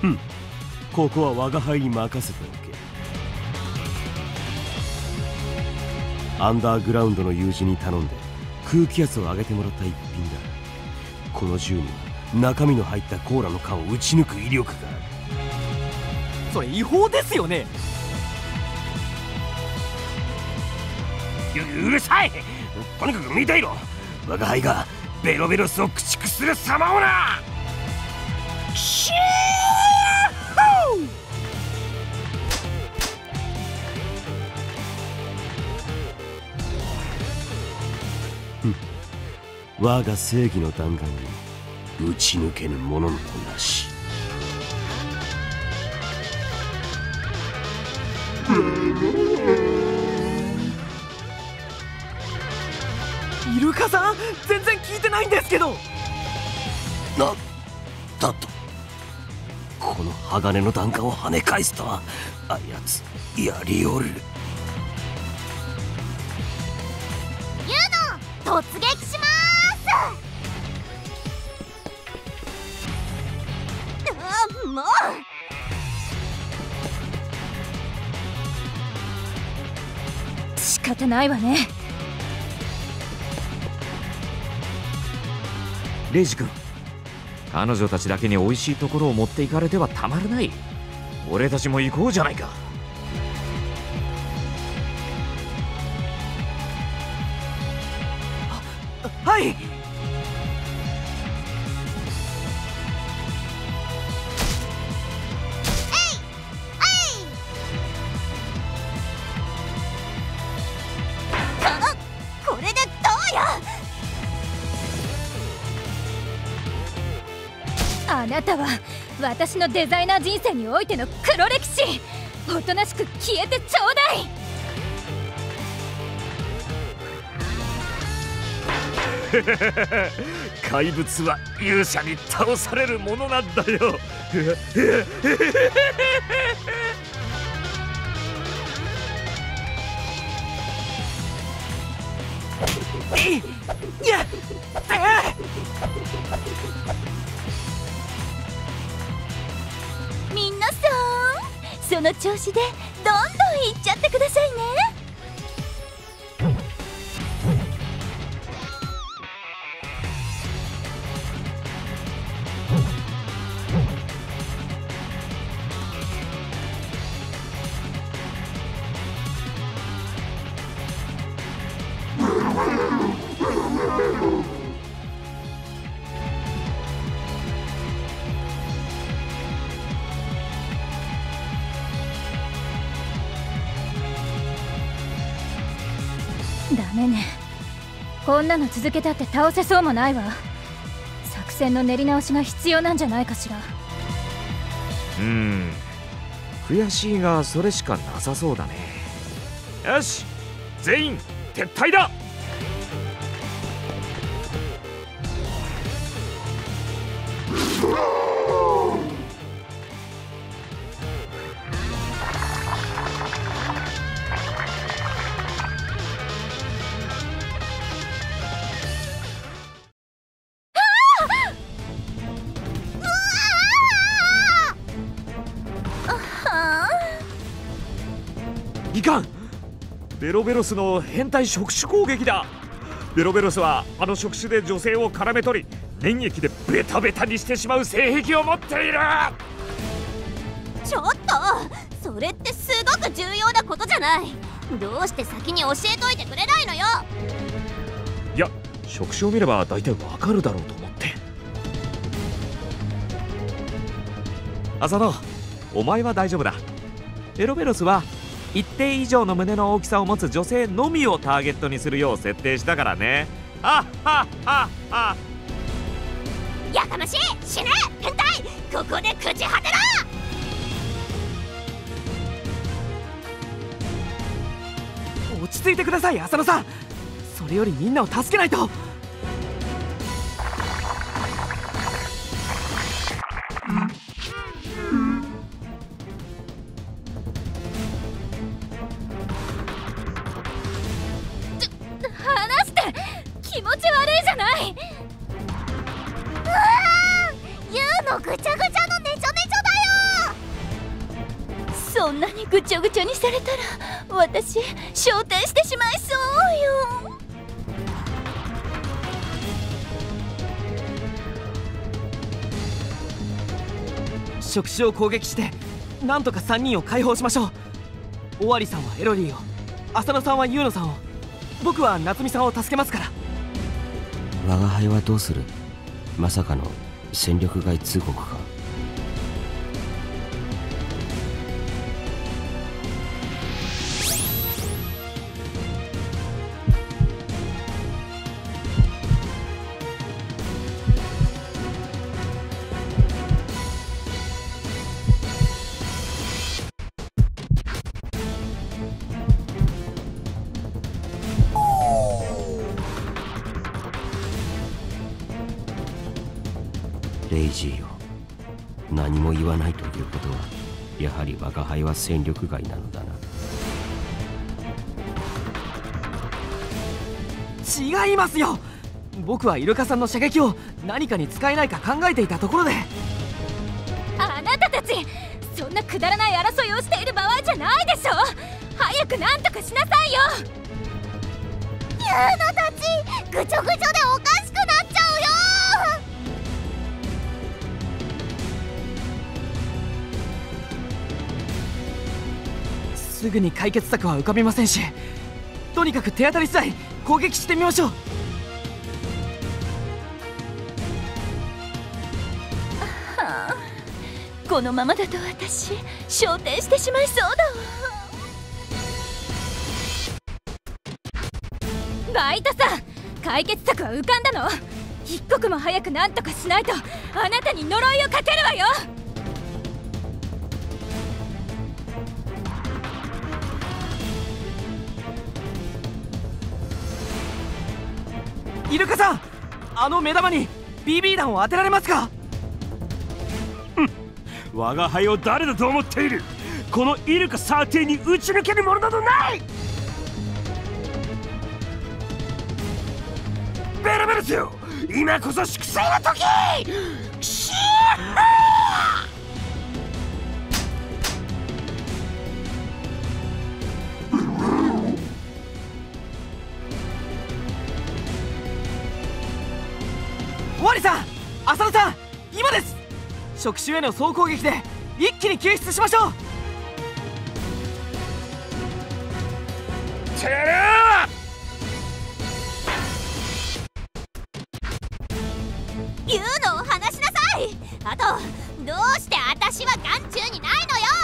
ここは我が輩に任せておけ。アンダーグラウンドの友人に頼んで空気圧を上げてもらった一品だ。この銃には中身の入ったコーラの缶を撃ち抜く威力がある。 それ違法ですよね。 うるさい。とにかく見ていろ。我が輩がベロベロスを駆逐する様をな。シュー我が正義の弾丸に撃ち抜けぬものなどなし。 イルカさん、全然聞いてないんですけど。 なんだと。この鋼の弾丸を跳ね返すとはあやつやりおる。 ユーノ突撃しまーす。もう仕方ないわね。 レイジ君、彼女たちだけに美味しいところを持っていかれてはたまらない。俺たちも行こうじゃないか。 はい。 これでどうや。 あなたは私のデザイナー人生においての黒歴史。おとなしく消えてちょうだい。 怪物は勇者に倒されるものなんだよ。 皆さん、その調子でどんどんいっちゃってくださいね。 ダメね。こんなの続けたって倒せそうもないわ。作戦の練り直しが必要なんじゃないかしら。 悔しいがそれしかなさそうだね。 よし、全員撤退だ。 いかん。ベロベロスの変態触手攻撃だ。ベロベロスはあの触手で女性を絡め取り、粘液でベタベタにしてしまう性癖を持っている。 ちょっと、それってすごく重要なことじゃない。どうして先に教えといてくれないのよ。 いや、触手を見れば大体わかるだろうと思って。浅野、お前は大丈夫だ。ベロベロスは一定以上の胸の大きさを持つ女性のみをターゲットにするよう設定したからね。あっはっはっは。 やかましい。死ね変態。ここで朽ち果てろ。 落ち着いてください、浅野さん。それよりみんなを助けないと。 離して。気持ち悪いじゃない。 ユウのぐちゃぐちゃのねちょねちょだよ。 そんなにぐちゃぐちゃにされたら私昇天してしまいそうよ。 触手を攻撃してなんとか3人を解放しましょう。尾張さんはエロリーを、浅野さんはユウノさんを、僕は夏美さんを助けますから。 我が輩はどうする？まさかの戦力外通告か。レイジーよ、何も言わないということはやはり我が輩は戦力外なのだな。 違いますよ。僕はイルカさんの射撃を何かに使えないか考えていたところで。 あなたたちそんなくだらない争いをしている場合じゃないでしょ。早くなんとかしなさいよ。 ユウノたちぐちょぐちょでおかしくなっちゃうよ。 すぐに解決策は浮かびませんし、とにかく手当たり次第攻撃してみましょう。 このままだと私昇天してしまいそうだわ。バイトさん、解決策は浮かんだの？一刻も早く何とかしないとあなたに呪いをかけるわよ。 イルカさん、あの目玉に BB 弾を当てられますか？ 我が輩を誰だと思っている。このイルカ13に打ち抜けるものなどない。ベルベルスよ、今こそ祝祭の時。シー尾張さん、浅野さん、今です。触手への総攻撃で一気に救出しましょう。 ユウノを離しなさい。あとどうして私は眼中にないのよ。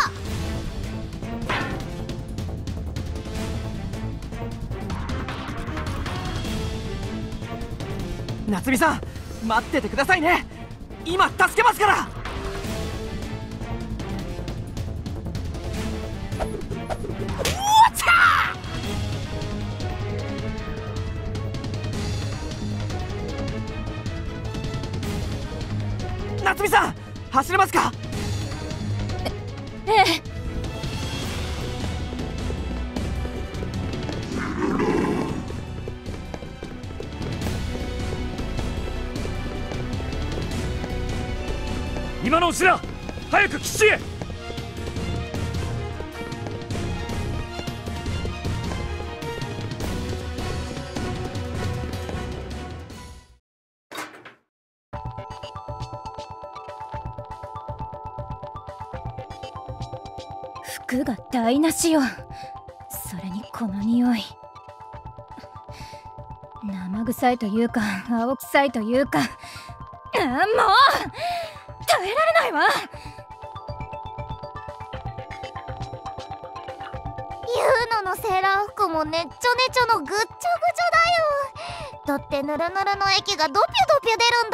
夏美さん、待っててくださいね。今助けますから。夏美さん、走れますか？ ええ。 今のうちだ。早く基地へ。 服が台無しよ。それにこの匂い、生臭いというか青臭いというか、もう耐えられないわ。 ユウノのセーラー服もねっちょねちょのぐっちょぐちょだよ。だってぬるぬるの液がドピュドピュ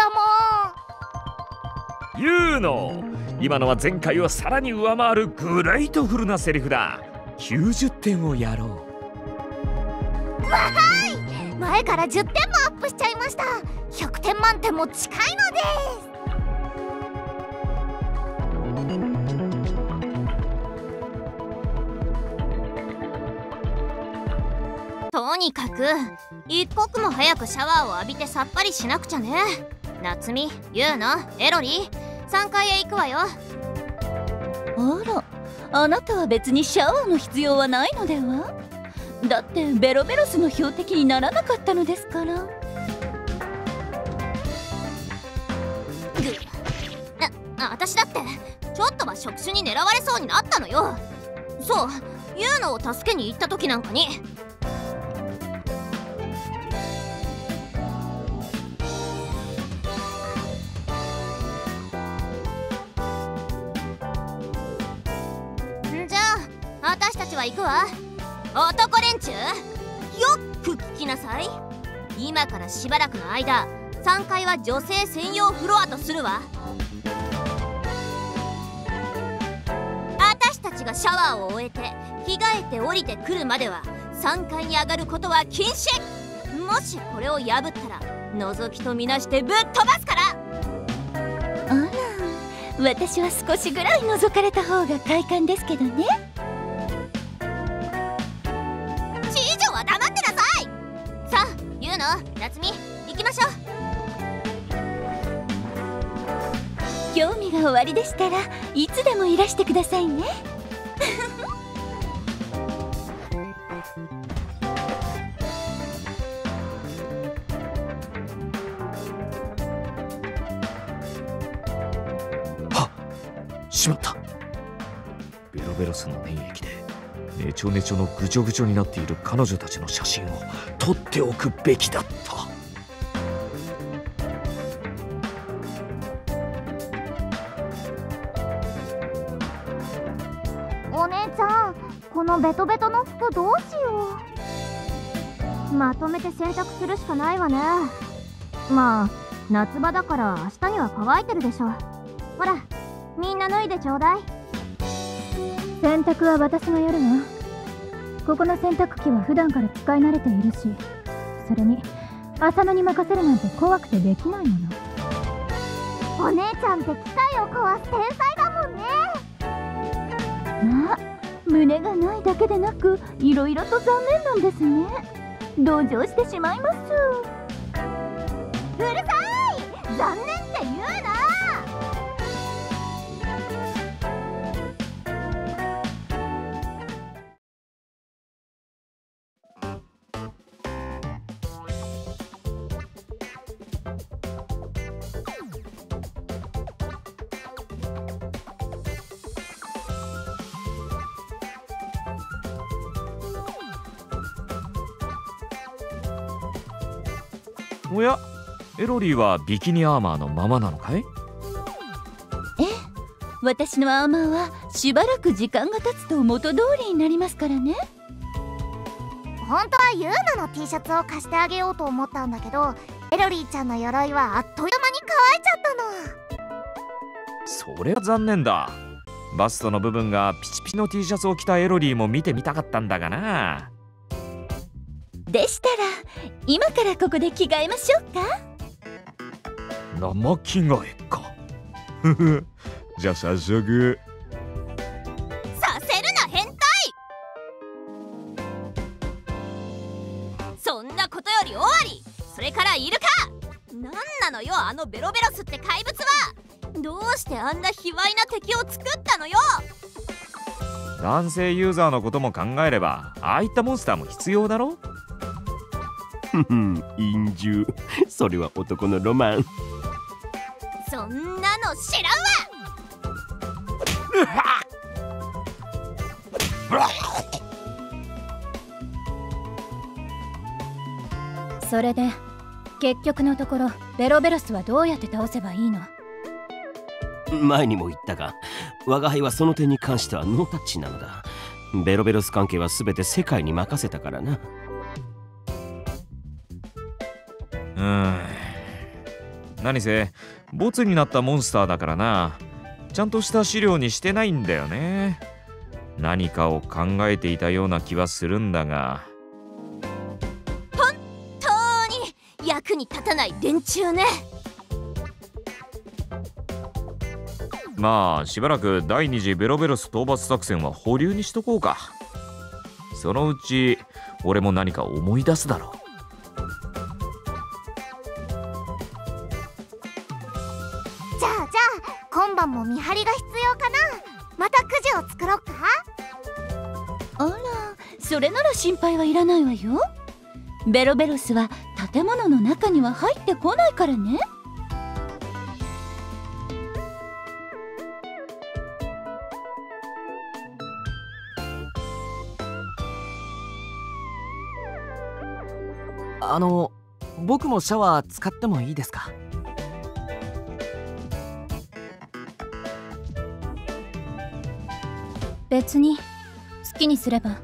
出るんだもん。 ユウノ、今のは前回をさらに上回るグレートフルなセリフだ。90点をやろう。 わーい、前から10点もアップしちゃいました。100点満点も近いのです。とにかく一刻も早くシャワーを浴びてさっぱりしなくちゃね。夏美、ユウノ、エロリー、3階へ行くわよ。 あら、 あなたは別にシャワーの必要はないのでは？だってベロベロスの標的にならなかったのですから。 私だってちょっとは触手に狙われそうになったのよ。そう、ユウノを助けに行った時なんかに。じゃあ私たちは行くわ。男連中、よく聞きなさい。今からしばらくの間、3階は女性専用フロアとするわ。私たちがシャワーを終えて着替えて降りてくるまでは3階に上がることは禁止。もしこれを破ったら覗きとみなしてぶっ飛ばすから。 あら、私は少しぐらい覗かれた方が快感ですけどね。 知女は黙ってなさい。さあユウノ、夏美、行きましょう。 興味が終わりでしたらいつでもいらしてくださいね。 しまった。ベロベロスの粘液でネチョネチョのぐちょぐちょになっている彼女たちの写真を撮っておくべきだった。 お姉ちゃん、このベトベトの服どうしよう。まとめて洗濯するしかないわね。まあ夏場だから明日には乾いてるでしょ。ほら、みんな脱いでちょうだい。 洗濯は私がやるわ。ここの洗濯機は普段から使い慣れているし、それに浅野に任せるなんて怖くてできないもの。 お姉ちゃんって機械を壊す天才だもんね。 まあ胸がないだけでなくいろいろと残念なんですね。同情してしまいます。 うるさい、残念って言うな。 おや、エロリーはビキニアーマーのままなのかい？ ええ、私のアーマーはしばらく時間が経つと元通りになりますからね。 本当はユーナの T シャツを貸してあげようと思ったんだけど、エロリーちゃんの鎧はあっという間に乾いちゃったの。 それは残念だ。バストの部分がピチピチの T シャツを着たエロリーも見てみたかったんだがな。 でしたら今からここで着替えましょうか。 生着替えか。ふふ、じゃあ早速。 させるな変態。そんなことより終わり。それからイルカ、なんなのよあのベロベロスって怪物は。どうしてあんな卑猥な敵を作ったのよ。 男性ユーザーのことも考えればああいったモンスターも必要だろ。 陰獣、それは男のロマン。 そんなの知らんわ。 それで結局のところベロベロスはどうやって倒せばいいの？ 前にも言ったが、我が輩はその点に関してはノータッチなのだ。ベロベロス関係は全て世界に任せたからな。 何せボツになったモンスターだからな。ちゃんとした資料にしてないんだよね。何かを考えていたような気はするんだが。 本当に役に立たない連中ね。 まあしばらく第二次ベロベロス討伐作戦は保留にしとこうか。そのうち俺も何か思い出すだろう。 じゃあ今晩も見張りが必要かな。またくじを作ろっか。 それなら心配はいらないわよ。ベロベロスは建物の中には入ってこないからね。 僕もシャワー使ってもいいですか？ 別に好きにすれば。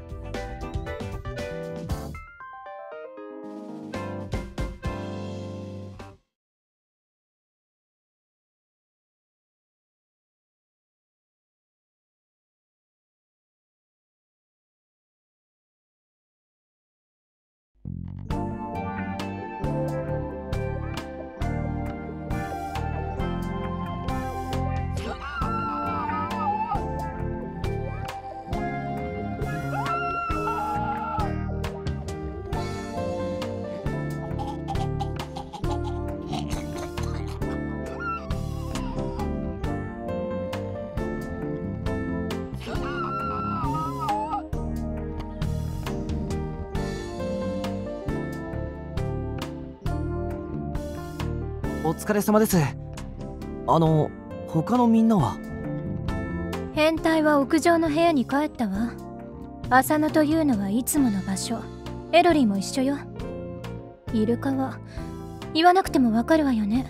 お疲れ様です。他のみんなは？ 変態は屋上の部屋に帰ったわ。浅野というのはいつもの場所。エロリーも一緒よ。イルカは言わなくてもわかるわよね。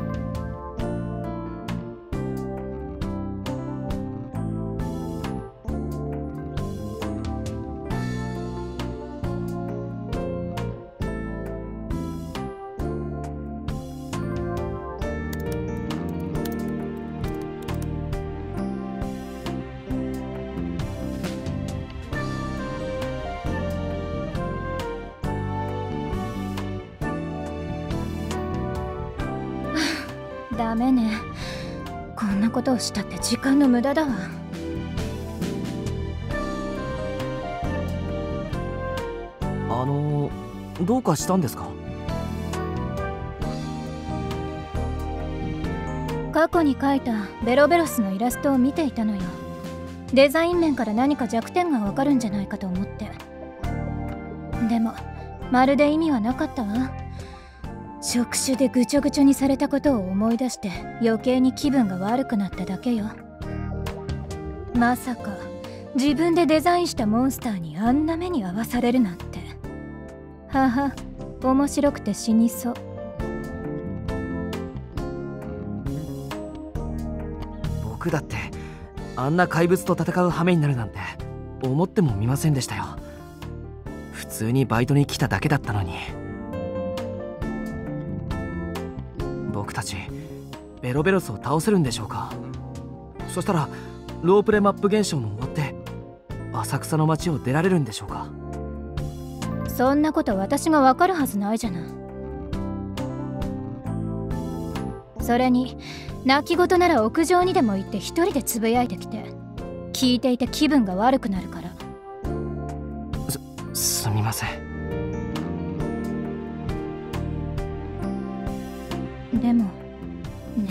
ダメね。こんなことをしたって時間の無駄だわ。 どうかしたんですか？ 過去に描いたベロベロスのイラストを見ていたのよ。デザイン面から何か弱点がわかるんじゃないかと思って。でもまるで意味はなかったわ。触手でぐちょぐちょにされたことを思い出して余計に気分が悪くなっただけよ。まさか自分でデザインしたモンスターにあんな目に遭わされるなんて。はは、面白くて死にそう。 僕だってあんな怪物と戦う羽目になるなんて思ってもみませんでしたよ。普通にバイトに来ただけだったのに。僕たちベロベロスを倒せるんでしょうか？そしたらロープレマップ現象も終わって浅草の街を出られるんでしょうか？ そんなこと私がわかるはずないじゃない。それに泣き言なら屋上にでも行って一人でつぶやいてきて、聞いていて気分が悪くなるから。 すみません。 でもね、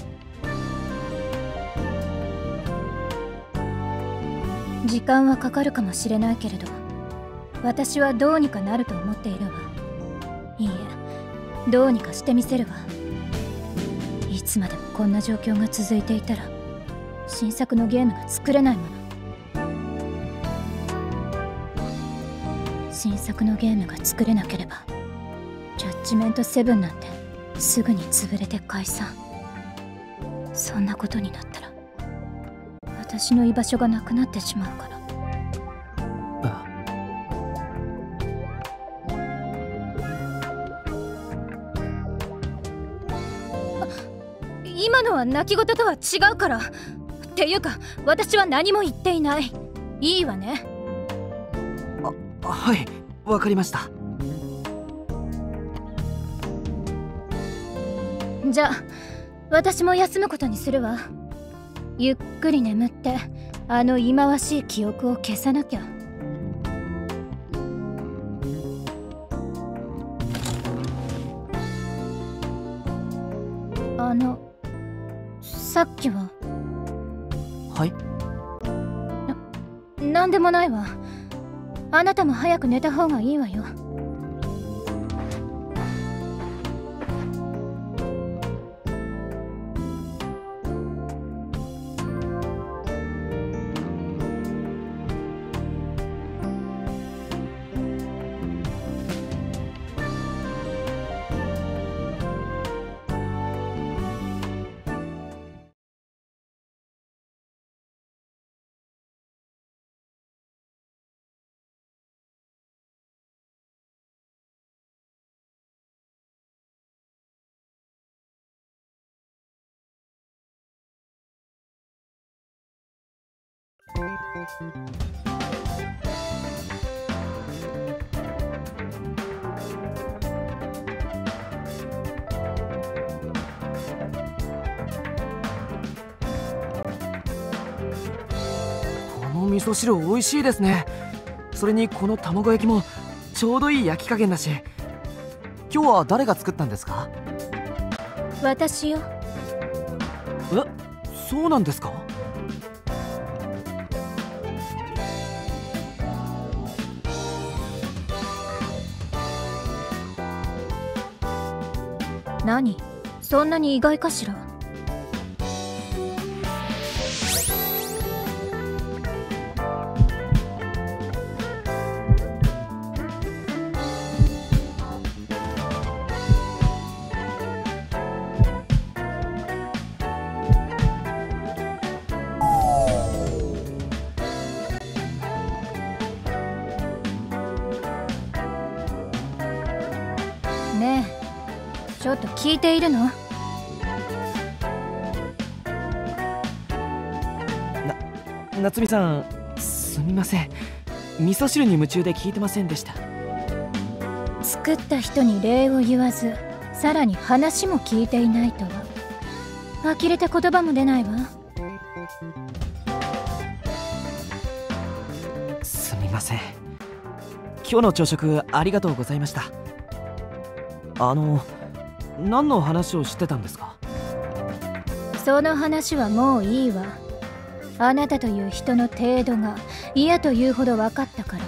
時間はかかるかもしれないけれど、私はどうにかなると思っているわ。いいえ、どうにかしてみせるわ。いつまでもこんな状況が続いていたら新作のゲームが作れないもの。新作のゲームが作れなければジャッジメント7なんてすぐに潰れて解散。そんなことになったら私の居場所がなくなってしまうから。今のは泣き言とは違うから。っていうか私は何も言っていない。いいわね。 はい、わかりました。 じゃあ私も休むことにするわ。ゆっくり眠ってあの忌まわしい記憶を消さなきゃ。さっきは？ はい？ なんでもないわ。 あなたも早く寝た方がいいわよ。 この味噌汁美味しいですね。それにこの卵焼きもちょうどいい焼き加減だし。今日は誰が作ったんですか？ 私よ。 え、そうなんですか？ 何？そんなに意外かしら？ねえ、ちょっと聞いているの？ 夏美さん、すみません。味噌汁に夢中で聞いてませんでした。 作った人に礼を言わず、さらに話も聞いていないとは呆れて言葉も出ないわ。 すみません。今日の朝食ありがとうございました。何の話をしてたんですか？ その話はもういいわ。あなたという人の程度が嫌というほど分かったから。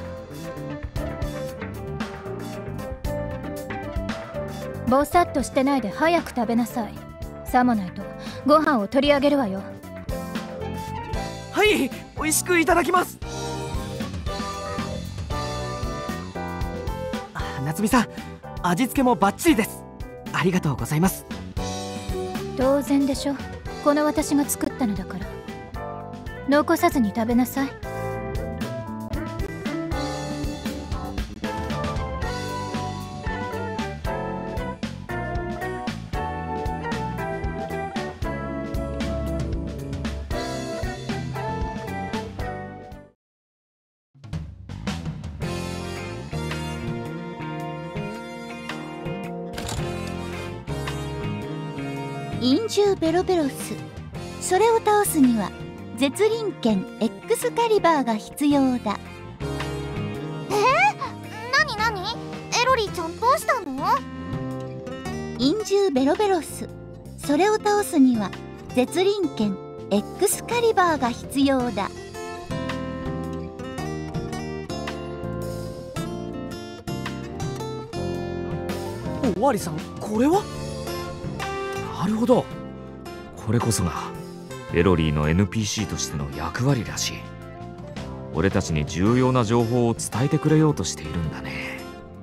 ぼさっとしてないで早く食べなさい。さもないとご飯を取り上げるわよ。 はい、美味しくいただきます。夏美さん、味付けもバッチリです。ありがとうございます。 当然でしょ。この私が作ったのだから。残さずに食べなさい。 陰獣ベロベロス、それを倒すには絶輪剣 X カリバーが必要だ。 なにエロリーちゃんどうしたの？ 陰獣ベロベロス、それを倒すには絶輪剣 X カリバーが必要だ。 おわりさん、これは？なるほど。 これこそがエロリーの NPC としての役割らしい。俺たちに重要な情報を伝えてくれようとしているんだね。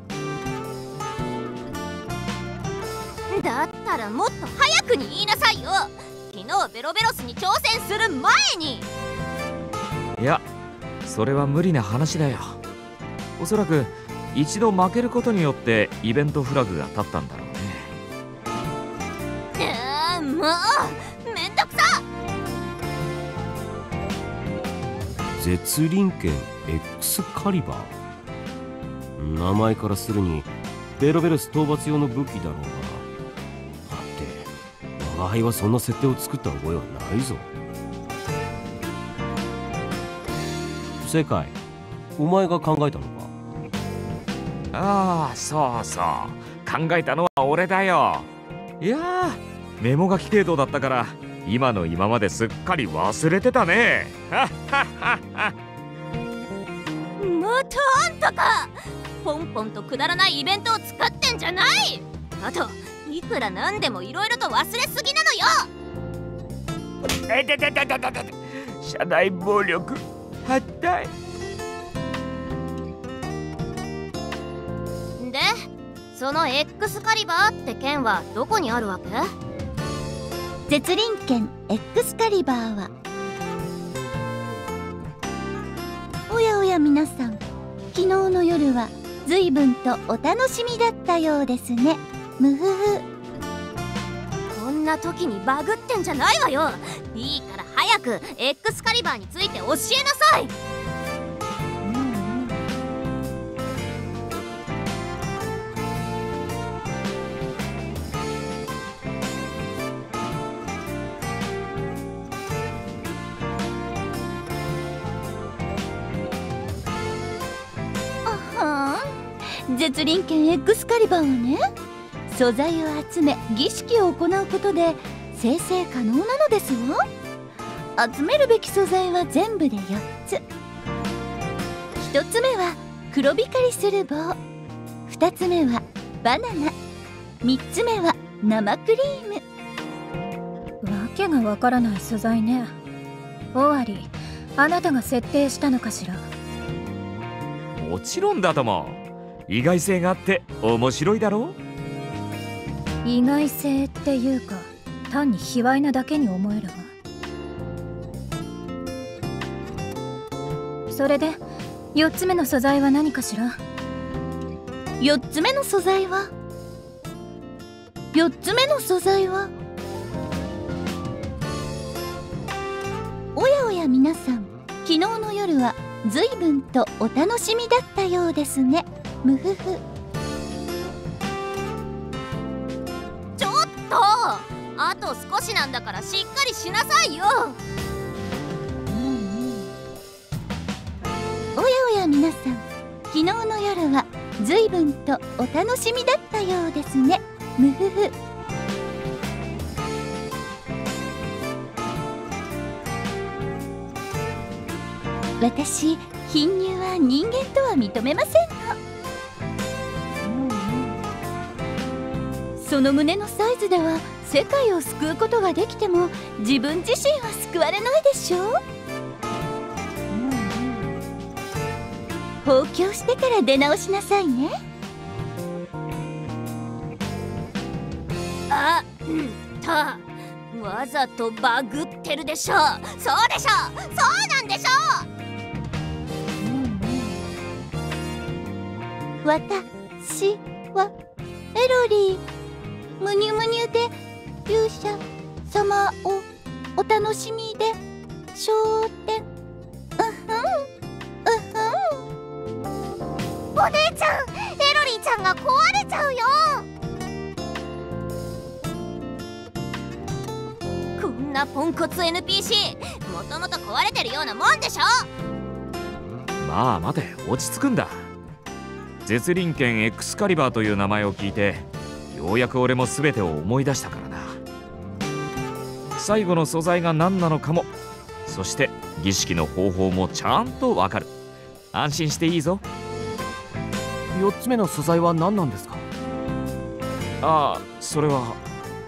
だったらもっと早くに言いなさいよ。昨日ベロベロスに挑戦する前に。 いや、それは無理な話だよ。おそらく一度負けることによってイベントフラグが立ったんだろうね。 もうめんどくさ。 絶輪剣 X カリバー、名前からするにベロベロス討伐用の武器だろうが、だって我が輩はそんな設定を作った覚えはないぞ。正解、お前が考えたのか？ ああ、そうそう、考えたのは俺だよ。いやー、メモ書き程度だったから今の今まですっかり忘れてたね。 またあんたか。ポンポンとくだらないイベントを作ってんじゃない。あといくらなんでもいろいろと忘れすぎなのよ。 社内暴力反対で、その X カリバーって剣はどこにあるわけ？ 絶倫剣 X カリバーは、おやおや皆さん、昨日の夜は随分とお楽しみだったようですね。むふふ。 こんな時にバグってんじゃないわよ。いいから早く X カリバーについて教えなさい。 絶倫剣 X カリバーはね、素材を集め儀式を行うことで生成可能なのですわ。集めるべき素材は全部で4つ。1つ目は黒光りする棒、2つ目はバナナ、3つ目は生クリーム。 わけがわからない素材ね。O.R.L.D、あなたが設定したのかしら。 もちろんだとも。意外性があって面白いだろう。 意外性っていうか、単に卑猥なだけに思えるわ。それで4つ目の素材は何かしら。 4つ目の素材はおやおや皆さん、昨日の夜は随分とお楽しみだったようですね。むふふ。 ちょっと、あと少しなんだからしっかりしなさいよ。 おやおや皆さん、昨日の夜は随分とお楽しみだったようですね。むふふ。私、貧乳は人間とは認めませんの。その胸のサイズでは世界を救うことができても自分自身は救われないでしょう。放棄してから出直しなさいね。 あんた、わざとバグってるでしょ。そうでしょ、そうなんでしょ。 私はエロリー。むにゅむにゅで勇者様をお楽しみで昇天。 お姉ちゃん、エロリーちゃんが壊れちゃうよ。 こんなポンコツ NPC、もともと壊れてるようなもんでしょ。 まあ待て、落ち着くんだ。絶倫剣 X カリバーという名前を聞いてようやく俺も全てを思い出したからな。最後の素材が何なのかも、そして儀式の方法もちゃんとわかる。安心していいぞ。 4つ目の素材は何なんですか？ ああ、それは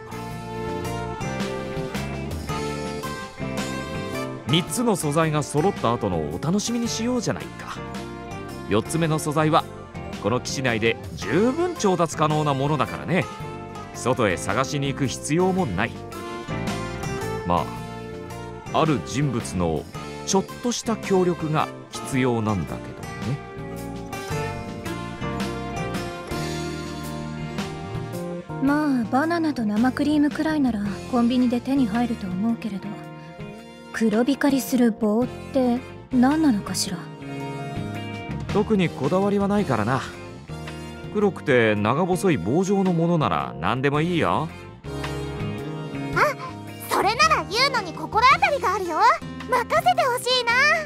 3つの素材が揃った後のお楽しみにしようじゃないか。4つ目の素材はこの基地内で十分調達可能なものだからね。外へ探しに行く必要もない。まあある人物のちょっとした協力が必要なんだけどね。 まあバナナと生クリームくらいならコンビニで手に入ると思うけれど、黒光りする棒って何なのかしら。 特にこだわりはないからな。黒くて長細い棒状のものなら何でもいいよ。 あ、それなら言うのに心当たりがあるよ。任せてほしい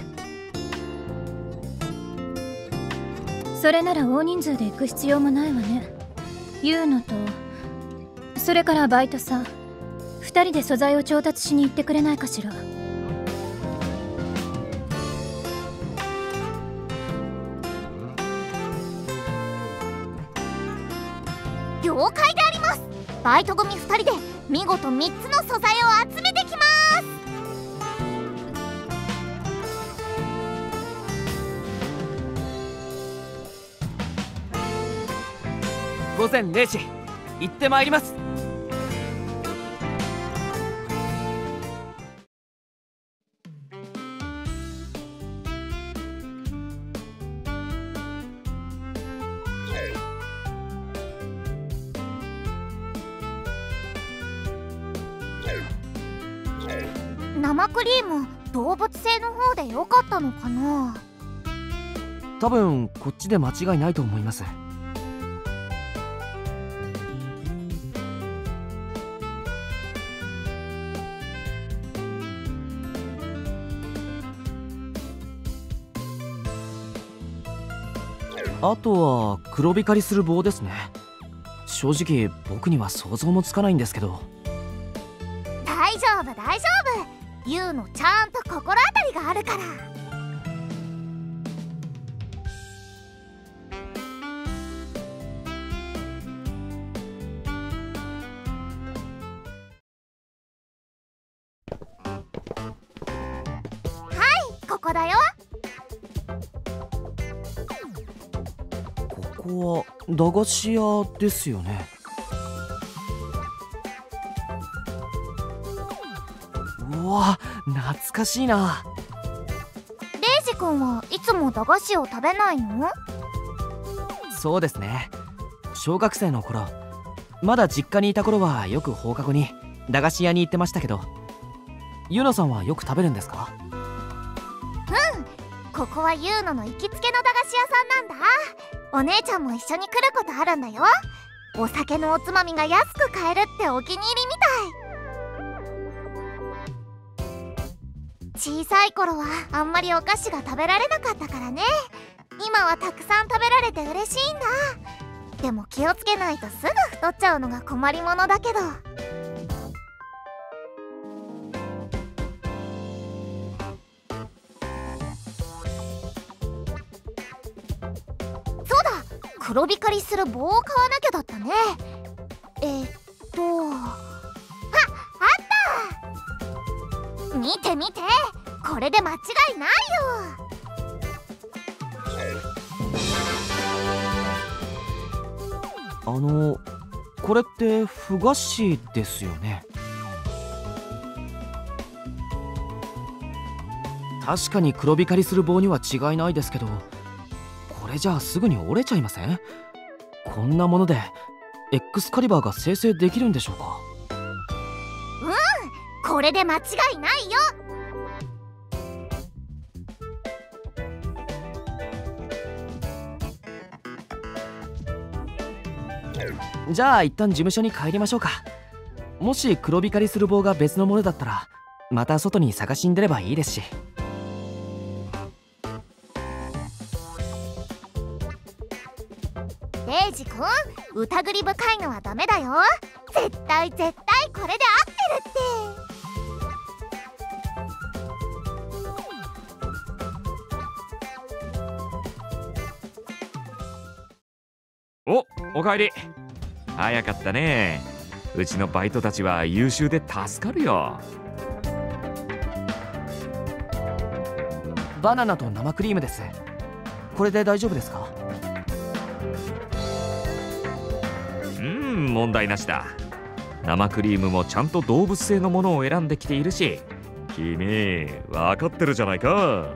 な。それなら大人数で行く必要もないわね。言うのと、それからバイトさん、2人で素材を調達しに行ってくれないかしら。 了解であります。バイト組2人で見事3つの素材を集めてきます。 午前0時行ってまいります。 生クリーム動物性の方で良かったのかな。 多分こっちで間違いないと思います。あとは黒光りする棒ですね。正直僕には想像もつかないんですけど。 大丈夫大丈夫、ユウのちゃんと心当たりがあるから。はいここだよ。 ここは駄菓子屋ですよね。うわ、懐かしいな。 レイジ君はいつも駄菓子を食べないの？ そうですね。小学生の頃、まだ実家にいた頃はよく放課後に駄菓子屋に行ってましたけど、ユノさんはよく食べるんですか？ うん、ここはユーノの行きつけの駄菓子屋さんなんだ。お姉ちゃんも一緒に来ることあるんだよ。お酒のおつまみが安く買えるってお気に入りみたい。小さい頃はあんまりお菓子が食べられなかったからね。今はたくさん食べられて嬉しいんだ。でも気をつけないとすぐ太っちゃうのが困りものだけど。そうだ、黒光りする棒を買わなきゃだったね。あった！見て見て、これで間違いないよ。 これってふ菓子ですよね。確かに黒光りする棒には違いないですけど、これじゃあすぐに折れちゃいません？こんなものでエクスカリバーが生成できるんでしょうか？ うん、これで間違いないよ。 じゃあ一旦事務所に帰りましょうか。もし黒光りする棒が別のものだったらまた外に探しに出ればいいですし。 レイジ君、疑り深いのはダメだよ。絶対これで合ってるって。おかえり。早かったね。うちのバイトたちは優秀で助かるよ。 バナナと生クリームです。これで大丈夫ですか？ 問題なしだ。生クリームもちゃんと動物性のものを選んできているし、君分かってるじゃないか。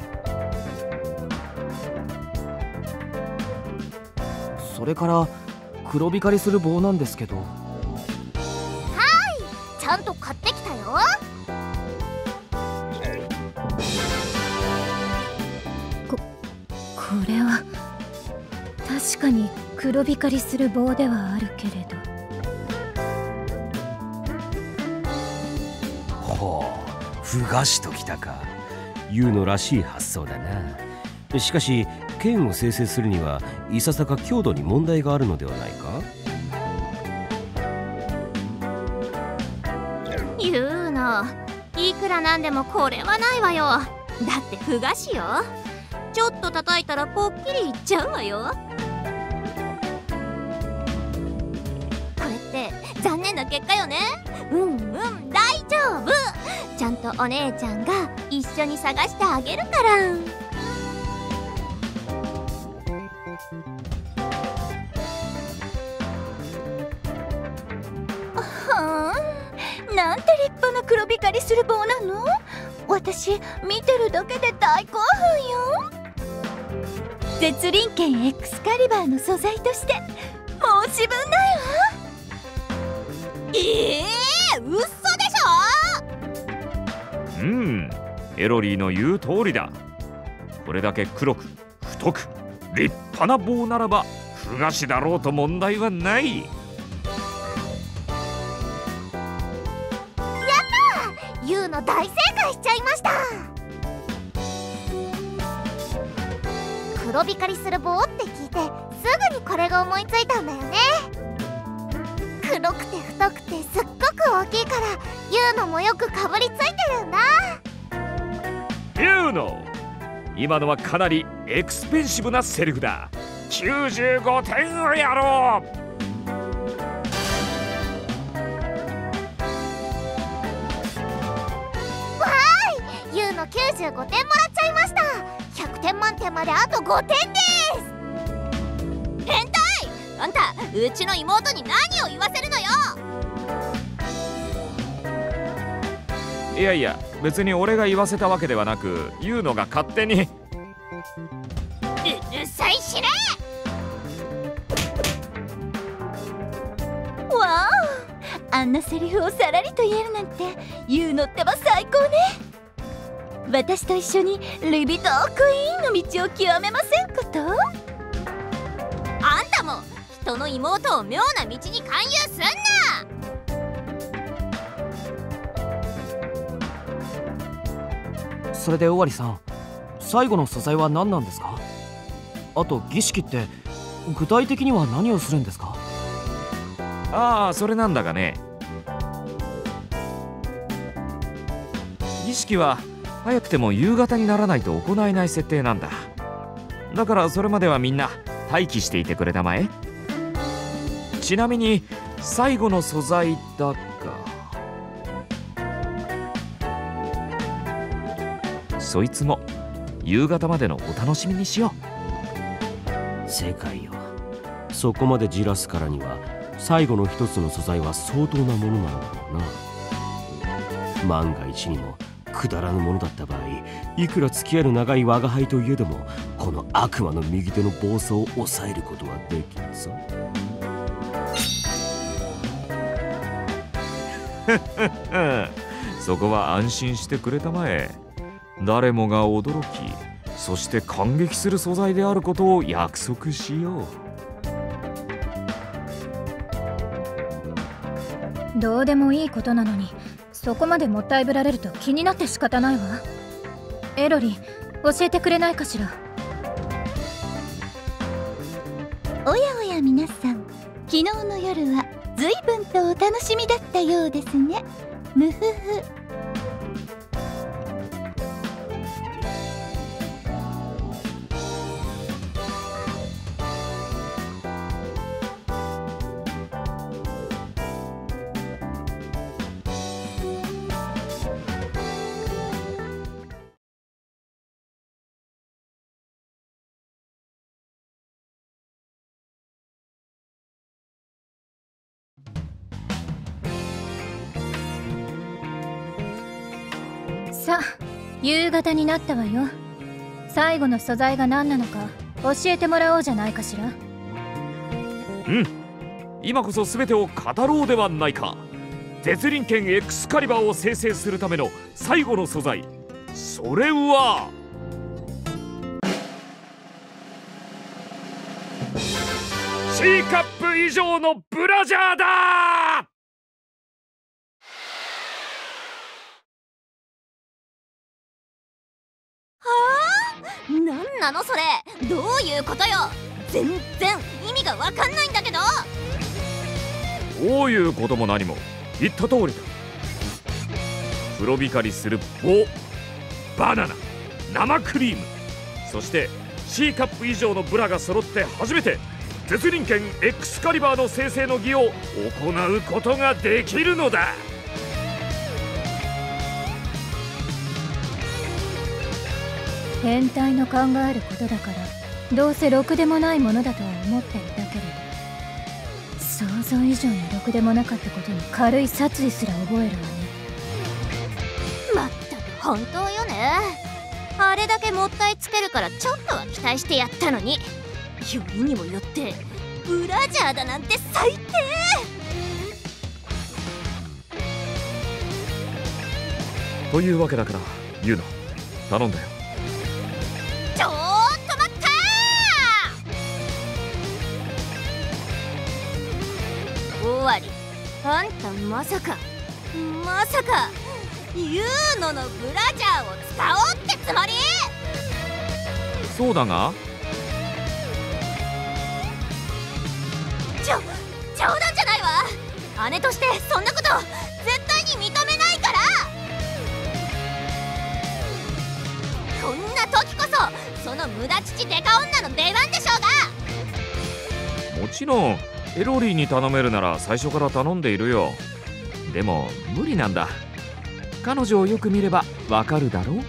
それから黒光りする棒なんですけど。 はい、ちゃんと買ってきたよ。 これは確かに黒光りする棒ではあるけれど。 ほう、ふ菓子ときたか。ユーノらしい発想だな。しかし剣を生成するにはいささか強度に問題があるのではないか？ 言うの、いくらなんでもこれはないわよ。だってふ菓子よ。ちょっと叩いたらぽっきりいっちゃうわよ。 残念な結果よね。大丈夫。ちゃんとお姉ちゃんが一緒に探してあげるから。 なんて立派な黒光りする棒なの。私見てるだけで大興奮よ。絶輪剣エクスカリバーの素材として申し分ないわ。 嘘でしょ。 エロリーの言う通りだ。これだけ黒く太く立派な棒ならば不菓子だろうと問題はない。 ユウの大正解しちゃいました。黒光りする棒って聞いてすぐにこれが思いついたんだよね。黒くて太くてすっごく大きいからユウのもよくかぶりついてるんだ。 ユウの今のはかなりエクスペンシブなセリフだ。95点をやろう。 ユウの95点もらっちゃいました。100点満点まであと5点です。 変態！あんたうちの妹に何を言わせるのよ。 いやいや、別に俺が言わせたわけではなく、ユウのが勝手に。 うるさいしね。 わお、あんなセリフをさらりと言えるなんてユウのってば最高ね。私と一緒にリビトークイーンの道を極めませんこと。 あんたも人の妹を妙な道に勧誘すんな。 それで尾張さん、最後の素材は何なんですか？あと儀式って具体的には何をするんですか？ ああ、それなんだがね、儀式は早くても夕方にならないと行えない設定なんだ。だからそれまではみんな待機していてくれたまえ。ちなみに最後の素材だが、そいつも夕方までのお楽しみにしよう。正解よ。そこまでじらすからには最後の一つの素材は相当なものなんだろうな。万が一にもくだらぬものだった場合、いくら付き合いの長い我が輩といえども、この悪魔の右手の暴走を抑えることはできんぞ。 そこは安心してくれたまえ。誰もが驚き、そして感激する素材であることを約束しよう。どうでもいいことなのにそこまでもったいぶられると気になって仕方ないわ。エロリ、教えてくれないかしら。 おやおや皆さん、昨日の夜は随分とお楽しみだったようですね。むふふ。 さあ、夕方になったわよ。最後の素材が何なのか教えてもらおうじゃないかしら。 今こそ全てを語ろうではないか。絶輪剣エクスカリバーを生成するための最後の素材、それはC カップ以上のブラジャーだ。 なんなのそれ。どういうことよ。全然意味がわかんないんだけど。 どういうことも何も言った通りだ。黒光りする棒、バナナ、生クリーム、そして C カップ以上のブラが揃って初めて絶輪剣エクスカリバーの生成の儀を行うことができるのだ。 変態の考えることだからどうせろくでもないものだとは思っていたけれど、想像以上にろくでもなかったことに軽い殺意すら覚えるわね。 まったく本当よね。あれだけもったいつけるからちょっとは期待してやったのに、よりにもよってブラジャーだなんて最低。 というわけだからユウノ、頼んだよ。 ちょっと待ったー。終わり。あんたまさかユーノのブラジャーを使おうってつもり？ そうだが、 冗談じゃないわ。姉としてそんなこと絶対に認めないから。こんな時こそその無駄乳デカ女の出番でしょうが。 もちろんエロリーに頼めるなら最初から頼んでいるよ。でも無理なんだ。彼女をよく見ればわかるだろう。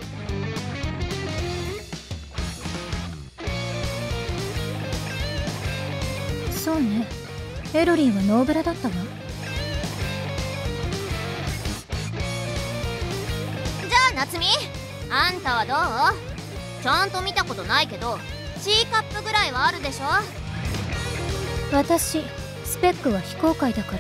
そうね、エロリーはノーブラだったわ。 じゃあ夏美、あんたはどう？ちゃんと見たことないけど C カップぐらいはあるでしょ？ 私スペックは非公開だから。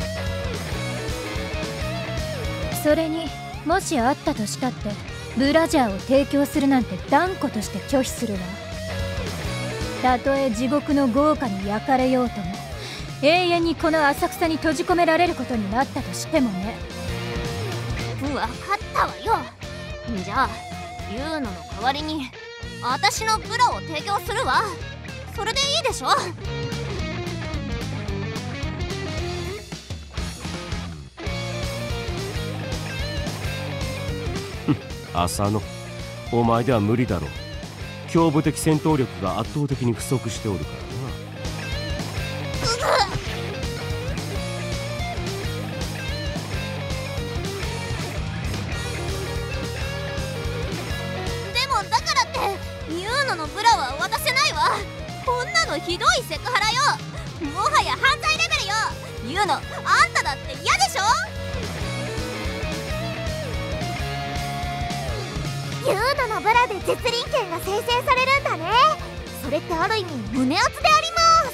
それにもしあったとしたってブラジャーを提供するなんて断固として拒否するわ。たとえ地獄の豪華に焼かれようとも永遠にこの浅草に閉じ込められることになったとしてもね。 分かったわよ。じゃあユーノの代わりに私のブラを提供するわ。それでいいでしょ？ 浅野、お前では無理だろう。胸部的戦闘力が圧倒的に不足しておるからな。 でもだからってユーノのブラは渡せないわ。こんなのひどいセクハラよ。もはや犯罪レベルよ。ユーノ、あんただって嫌でしょ？ ユーノのブラで絶輪剣が生成されるんだね。それってある意味胸熱であります。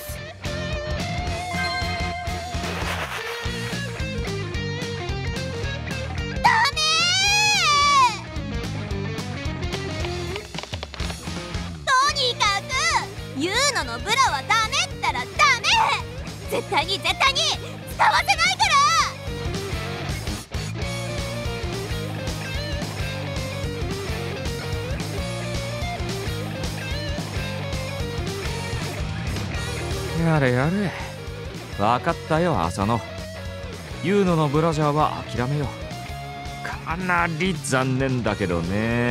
ダメー。とにかくユーノのブラはダメったらダメ。絶対に使わせないから。 やれやれ、分かったよ浅野。ユーノのブラジャーは諦めよう。かなり残念だけどね。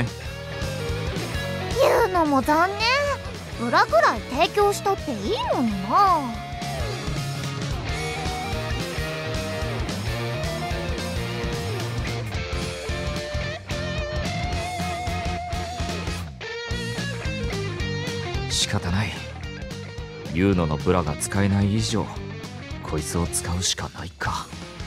ユーノも残念。ブラぐらい提供したっていいのにな。 仕方ない。ユーノのブラが使えない以上こいつを使うしかないか。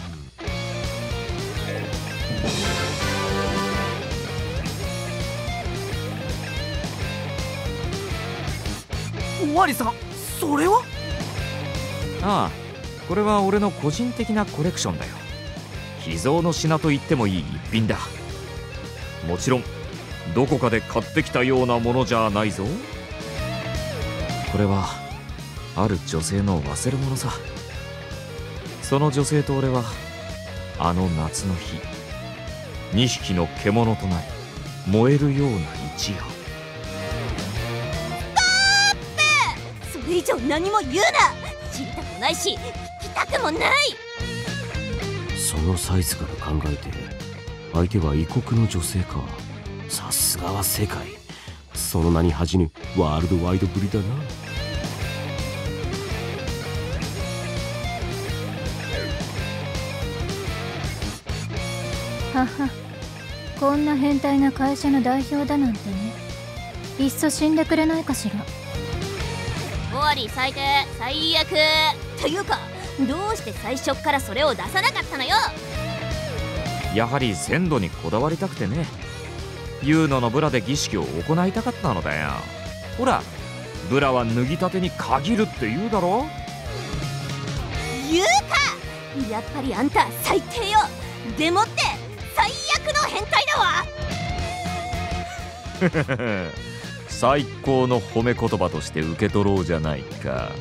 ワリさん、それは？ ああ、これは俺の個人的なコレクションだよ。秘蔵の品と言ってもいい一品だ。もちろんどこかで買ってきたようなものじゃないぞ。これはある女性の忘れ物さ。その女性と俺はあの夏の日2匹の獣となり燃えるような一夜。 それ以上何も言うな。知りたくないし聞きたくもない。 そのサイズから考えて相手は異国の女性か。さすがは世界。その名に恥じぬワールドワイドぶりだな。 はは、こんな変態な会社の代表だなんてね。いっそ死んでくれないかしら。 終わり最低最悪というか、どうして最初っからそれを出さなかったのよ。 やはり鮮度にこだわりたくてね。ユーノのブラで儀式を行いたかったのだよ。ほら、ブラは脱ぎたてに限るって言うだろ。 言うか。やっぱりあんた最低よ。でもって最悪の変態だわ。 最高の褒め言葉として受け取ろうじゃないか。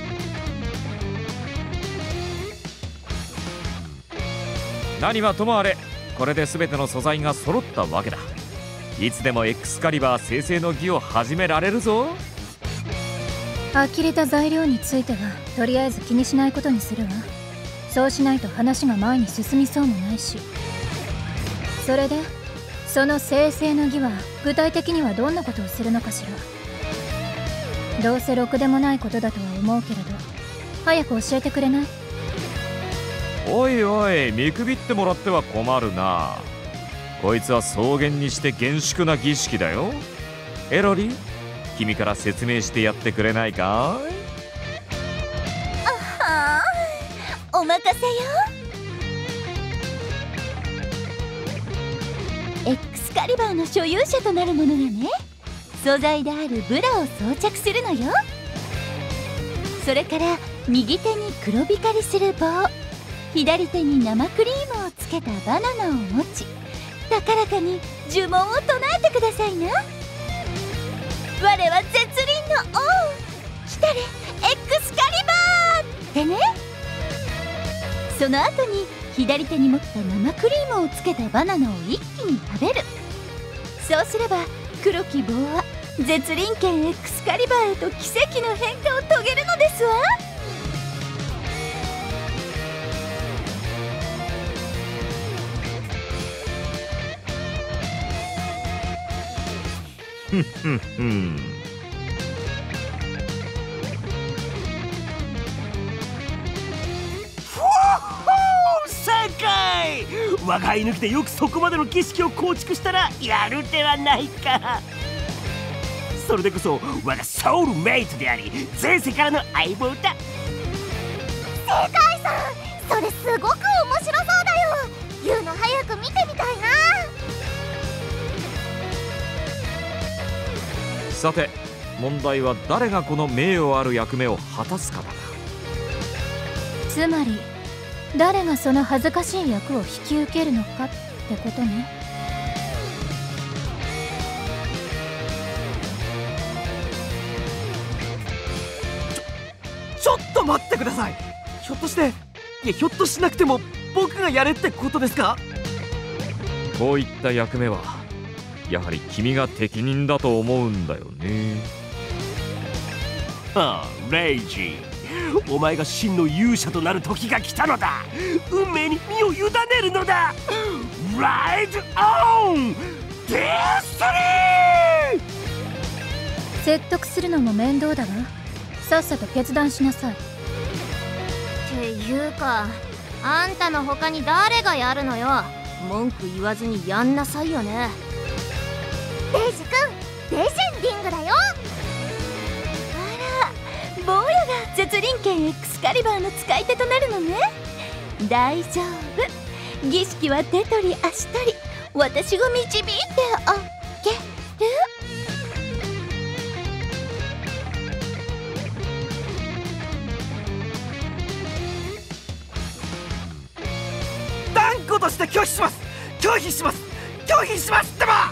何はともあれ、これで全ての素材が揃ったわけだ。いつでもエクスカリバー生成の儀を始められるぞ。 呆れた材料についてはとりあえず気にしないことにするわ。そうしないと話が前に進みそうもないし。それでその生成の儀は具体的にはどんなことをするのかしら。どうせろくでもないことだとは思うけれど、早く教えてくれない？ おいおい、見くびってもらっては困るな。こいつは草原にして厳粛な儀式だよ。エロリ、君から説明してやってくれないかい？ あはー、お任せよ。エクスカリバーの所有者となるものがね、素材であるブラを装着するのよ。それから右手に黒光りする棒、左手に生クリームをつけたバナナを持ち、高らかに呪文を唱えてくださいな。我は絶倫の王、来たれエクスカリバーってね。その後に左手に持った生クリームをつけたバナナを一気に食べる。そうすれば黒き棒は絶倫剣エクスカリバーへと奇跡の変化を遂げるのですわ。 正解。我が居抜きでよくそこまでの儀式を構築したらやるではないか。それでこそ我がソウルメイトであり前世からの相棒だ。 正解さん、それすごく面白そうだよ。ユーの早く見てみたいな。 さて、問題は誰がこの名誉ある役目を果たすかだな。 つまり誰がその恥ずかしい役を引き受けるのかってことね。 ちょっと待ってください。ひょっとして、いやひょっとしなくても僕がやれってことですか？ こういった役目はやはり君が適任だと思うんだよね。 ああ、レイジ、お前が真の勇者となる時が来たのだ。運命に身を委ねるのだ。ライドオンデスティニー。 説得するのも面倒だわ。さっさと決断しなさい。 っていうか、あんたの他に誰がやるのよ。文句言わずにやんなさいよね。 レイジ君、レジェンディングだよ。 坊やが絶倫剣エクスカリバーの使い手となるのね。大丈夫、儀式は手取り足取り私が導いてあげる。 断固として拒否します。拒否します。拒否しますってば。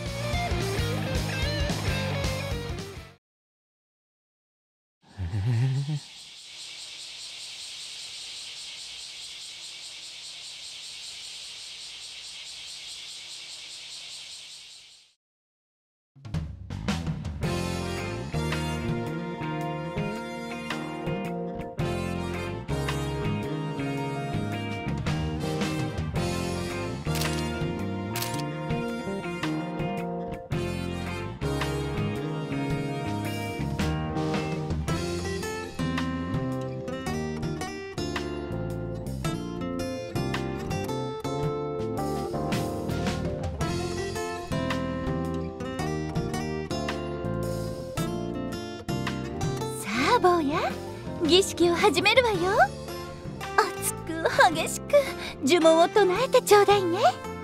あ坊や、儀式を始めるわよ。熱く激しく呪文を唱えてちょうだいね。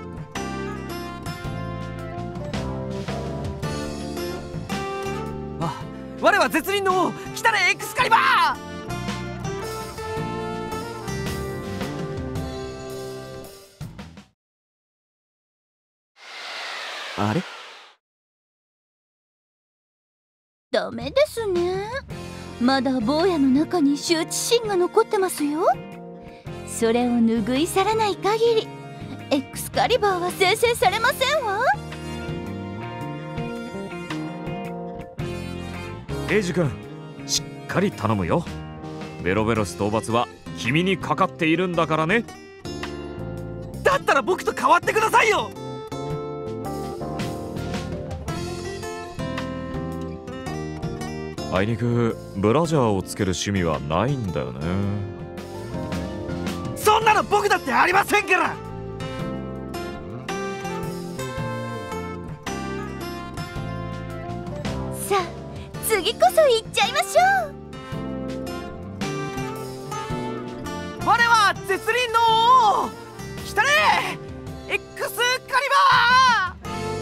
我は絶倫の王、来たれエクスカリバー。あれ？ ダメですね。まだ坊やの中に羞恥心が残ってますよ。それを拭い去らない限りエクスカリバーは生成されませんわ。 レイジ君、しっかり頼むよ。ベロベロス討伐は君にかかっているんだからね。 だったら僕と変わってくださいよ。 あいにくブラジャーをつける趣味はないんだよね。 そんなの僕だってありませんから。 さあ次こそ行っちゃいましょう。 我は絶倫の王、来たれエクスカリバ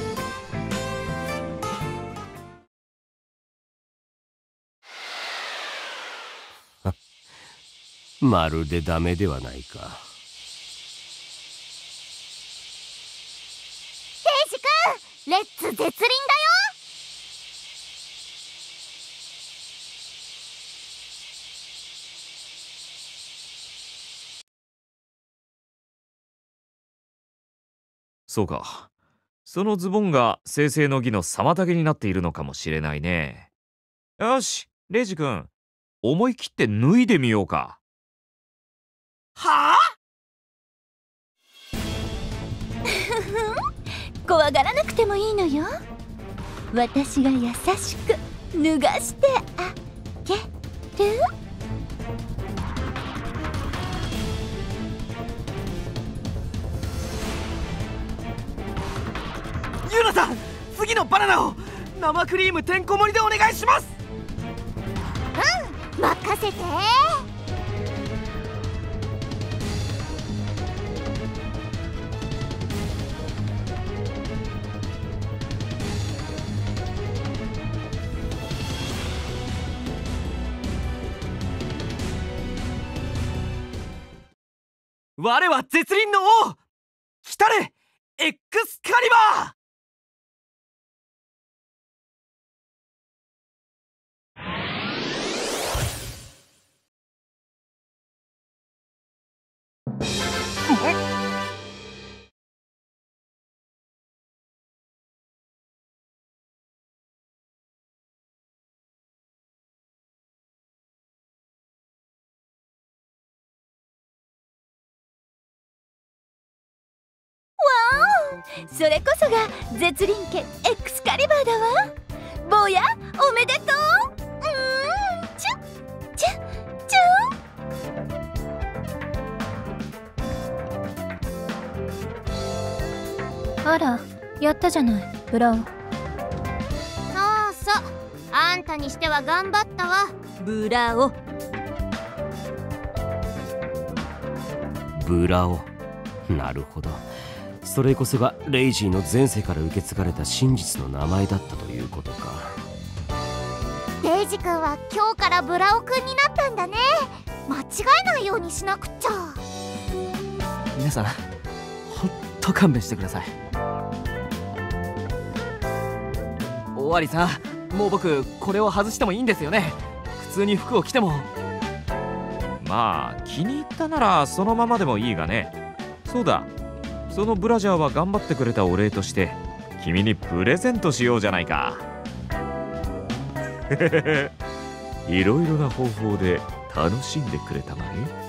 ーまるでダメではないか。 レイジ君、レッツ絶倫だよ。 そうか、そのズボンが生成の儀の妨げになっているのかもしれないね。よし、レイジ君、思い切って脱いでみようか。 はあ？ 怖がらなくてもいいのよ。私が優しく脱がしてあげる。 ユーナさん、次のバナナを生クリームてんこ盛りでお願いします。 うん、任せて。 我は絶倫の王、来たれエクスカリバー。 それこそが絶倫家エクスカリバーだわ。坊やおめでとう。チュッチュッチュ。あら、やったじゃないブラオ。 そうそう、あんたにしては頑張ったわブラオ。 ブラオ、なるほど。それこそがレイジーの前世から受け継がれた真実の名前だったということか。 レイジ君は今日からブラオ君になったんだね。間違えないようにしなくっちゃ。 皆さん、ほんと勘弁してください。おわりさん、もう僕これを外してもいいんですよね。普通に服を着ても。 まあ気に入ったならそのままでもいいがね。そうだ、そのブラジャーは頑張ってくれたお礼として君にプレゼントしようじゃないか。いろいろな方法で楽しんでくれたまえ。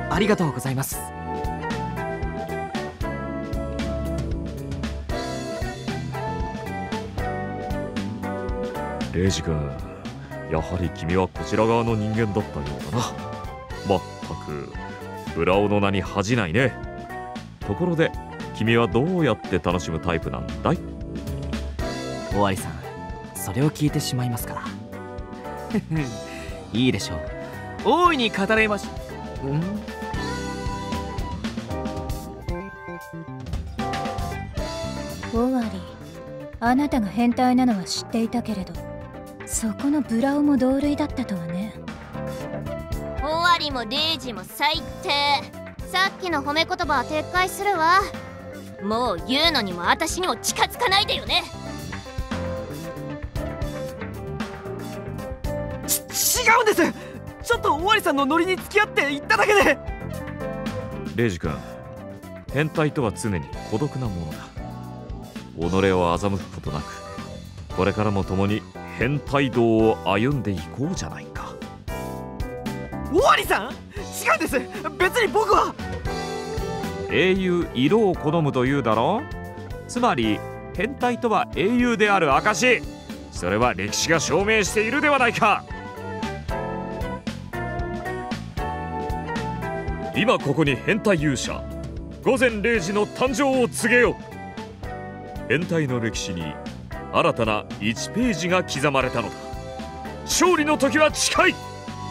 ありがとうございます。 レイジ君、やはり君はこちら側の人間だったようだな。まったくブラオの名に恥じないね。ところで君はどうやって楽しむタイプなんだい？ 尾張さん、それを聞いてしまいますか。いいでしょう、大いに語れまし。 尾張、あなたが変態なのは知っていたけれど、そこのブラオも同類だったとはね。 尾張もレイジも最低。さっきの褒め言葉は撤回するわ。もう言うのにも私にも近づかないでよね。 違うんです。ちょっと尾張さんのノリに付き合って言っただけで。 レイジ君、変態とは常に孤独なものだ。己を欺くことなく、これからも共に変態道を歩んでいこうじゃないか。 尾張さん、違うんです。別に僕は。 英雄色を好むというだろう。つまり変態とは英雄である証。それは歴史が証明しているではないか。今ここに変態勇者午前0時の誕生を告げよう。変態の歴史に新たな1ページが刻まれたのだ。勝利の時は近い。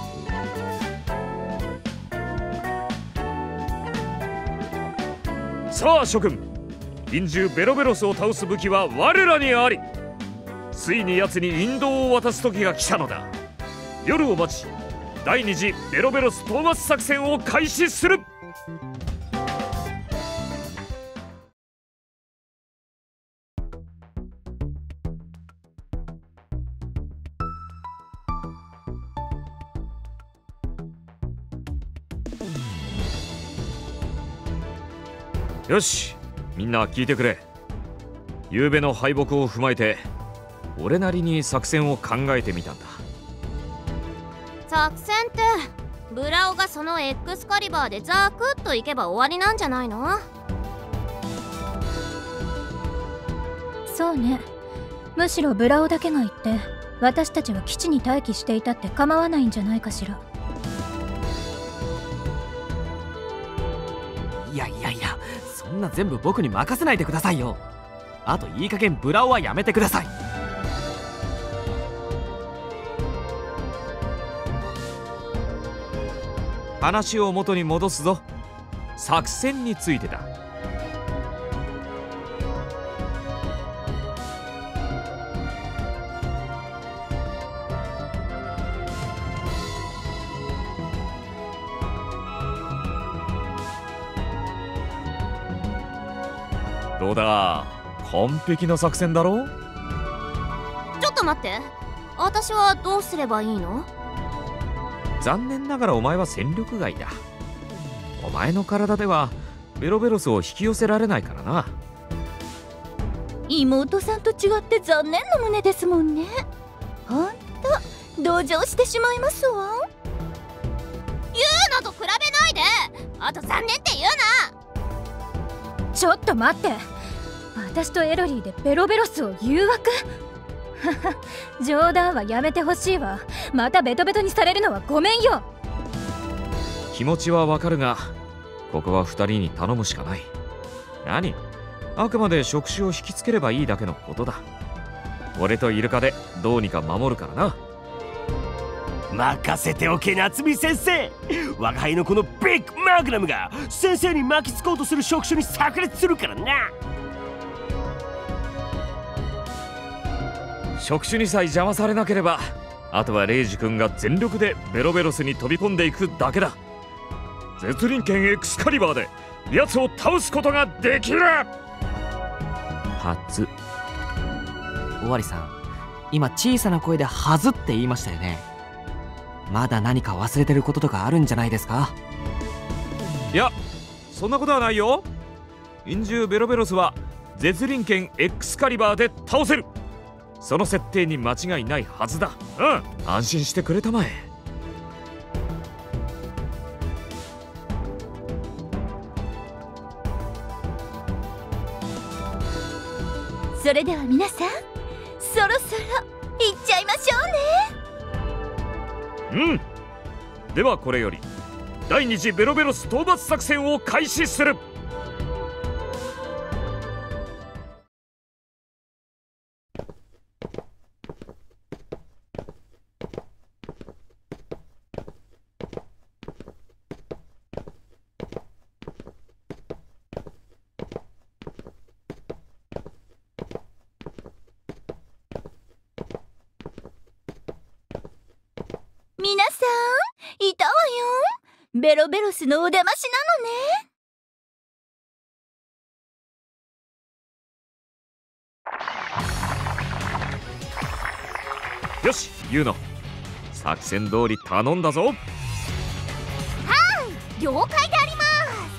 さあ諸君、臨終ベロベロスを倒す武器は我らにあり。ついに奴に引導を渡す時が来たのだ。夜を待ち、第2次ベロベロス討伐作戦を開始する。よし、みんな聞いてくれ。昨べの敗北を踏まえて俺なりに作戦を考えてみたんだ。 作戦ってブラオがそのエクスカリバーでザクッといけば終わりなんじゃないの？ そうね。むしろブラオだけが言って私たちは基地に待機していたって構わないんじゃないかしら。 いや、そんな全部僕に任せないでくださいよ。あといい加減ブラオはやめてください。 話を元に戻すぞ。作戦についてだ。どうだ、完璧な作戦だろ？ ちょっと待って、私はどうすればいいの？ 残念ながらお前は戦力外だ。お前の体ではベロベロスを引き寄せられないからな。 妹さんと違って残念な旨ですもんね。ほんと同情してしまいますわ。 言うのと比べないで。あと残念って言うな。 ちょっと待って、私とエロリーでベロベロスを誘惑？冗談はやめてほしいわ。またベトベトにされるのはごめんよ。 気持ちはわかるが、ここは2人に頼むしかない。何？あくまで触手を引きつければいいだけのことだ。俺とイルカでどうにか守るからな。 任せておけ夏美先生。我が輩のこのビッグマグナムが先生に巻きつこうとする触手に炸裂するからな。 触手にさえ邪魔されなければ、あとはレイジ君が全力でベロベロスに飛び込んでいくだけだ。絶倫剣エクスカリバーで奴を倒すことができる。 初。尾張さん、今小さな声で「はず」って言いましたよね。まだ何か忘れてることとかあるんじゃないですか？ いや、そんなことはないよ。臨終ベロベロスは絶倫剣エクスカリバーで倒せる。その設定に間違いないはずだ。安心してくれたまえ。 それでは皆さん、そろそろ行っちゃいましょうね。 うん。ではこれより第2次ベロベロス討伐作戦を開始する。 皆さん、いたわよ。ベロベロスのお出ましなのね。 よし、ユウノ、作戦通り頼んだぞ。 了解であります。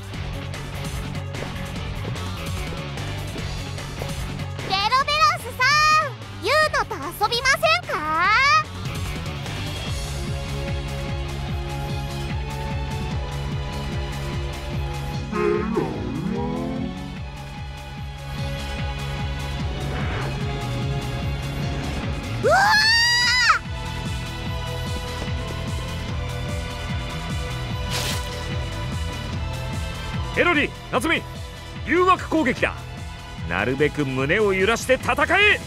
ベロベロスさん、ユウノと遊びませんか？うわエロリー、夏美、誘惑攻撃だ。なるべく胸を揺らして戦え。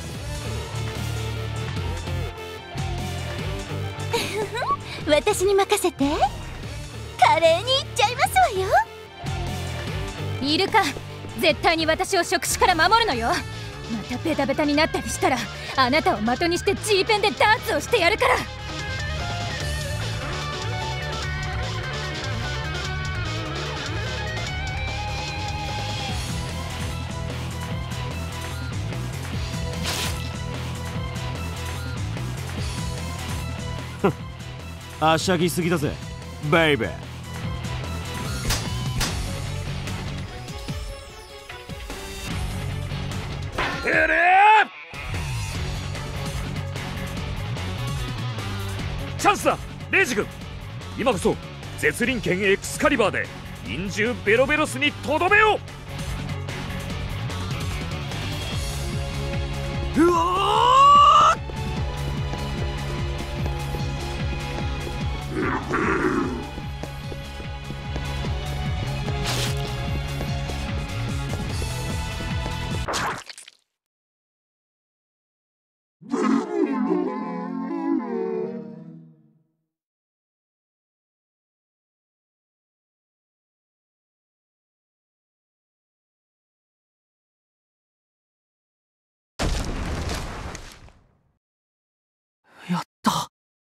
私に任せて。華麗にいっちゃいますわよ。 いるか。絶対に私を触手から守るのよ。またベタベタになったりしたら、あなたを的にして G ペンでダーツをしてやるから。 はしゃぎすぎだぜベイベー。 チャンスだ、レイジ君。今こそ絶輪剣エクスカリバーで陰獣ベロベロスにとどめよう。うわやった。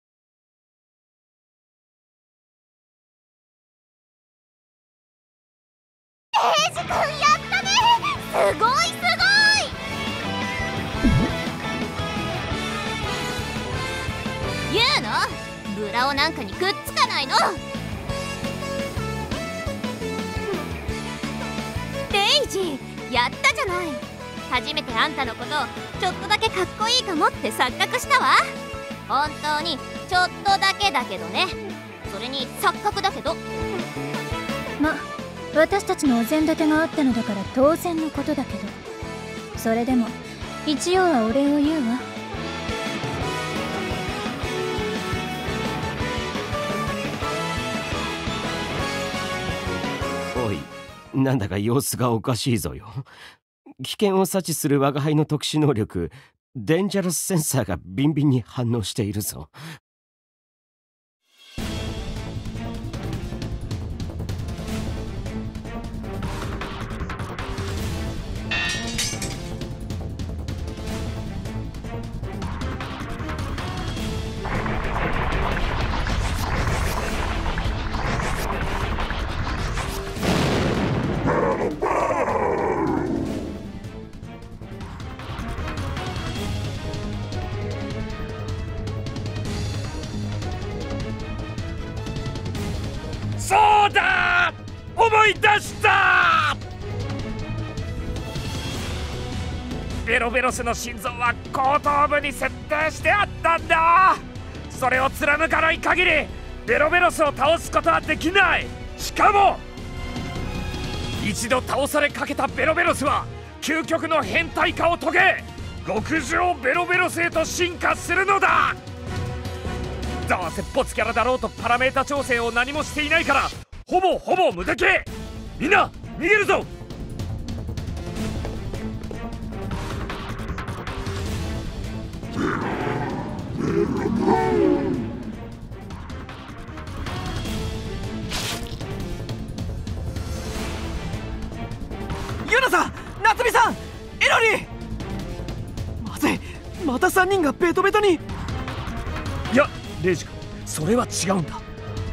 エイジ君やったね。すごいすごい。ユウノ、ブラオなんかにくっつかないの。レイジ、やったじゃない。初めてあんたのことちょっとだけかっこいいかもって錯覚したわ。本当にちょっとだけだけどね。それに錯覚だけど。 ま、私たちのお膳立てがあったのだから当然のことだけど、それでも一応はお礼を言うわ。 おい、なんだか様子がおかしいぞよ。危険を察知する我が輩の特殊能力デンジャラスセンサーがビンビンに反応しているぞ。 そうだ、思い出した。ベロベロスの心臓は後頭部に設定してあったんだ。それを貫かない限りベロベロスを倒すことはできない。しかも一度倒されかけたベロベロスは究極の変態化を遂げ極上ベロベロスへと進化するのだ。どうせボツキャラだろうとパラメータ調整を何もしていないからほぼ無敵。みんな逃げるぞ。 ユナさん、夏美さん、エロリー。まずい、また3人がベトベトに。 いやレイジ君、それは違うんだ。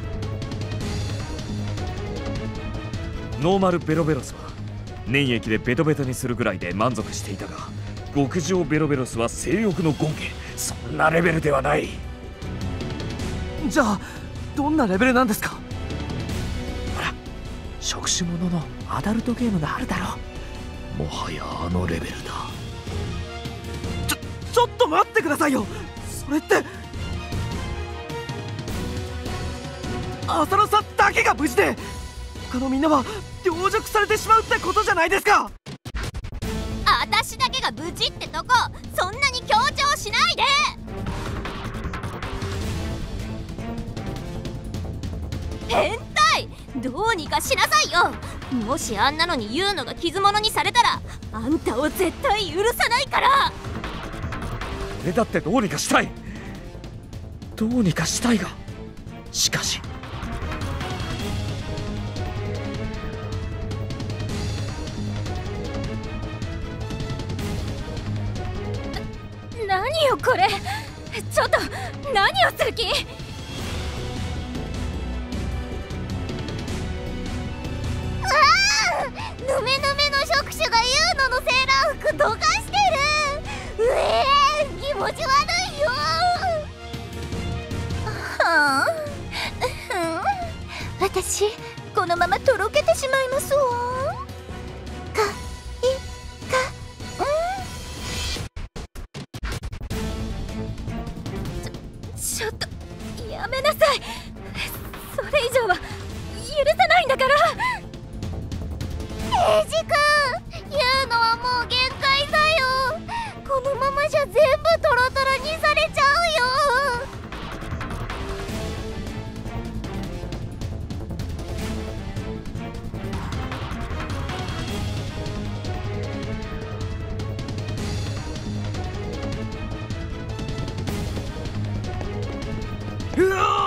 ノーマルベロベロスは粘液でベトベトにするぐらいで満足していたが、極上ベロベロスは性欲の権化、そんなレベルではない。 じゃあどんなレベルなんですか？ ほら、触手もののアダルトゲームがあるだろ。もはやあのレベルだ。 ちょっと待ってくださいよ。それって浅野さんだけが無事で他のみんなは凌辱されてしまうってことじゃないですか。 私だけが無事ってとこそんなに強調しないで。変態、どうにかしなさいよ。もしあんなのに言うのが傷物にされたらあんたを絶対許さないから。 俺だってどうにかしたい。どうにかしたいが、しかし何よこれ、ちょっと何をする気？ ヌメヌメの触手がユーノのセーラー服どかしてる。気持ち悪いよ。 はあ、私このままとろけてしまいますわ。ちょっとやめなさい。それ以上は許さないんだから。 エイジ君、ユーノはもう限界だよ。このままじゃ全部トロトロにされちゃうよ。 うわー！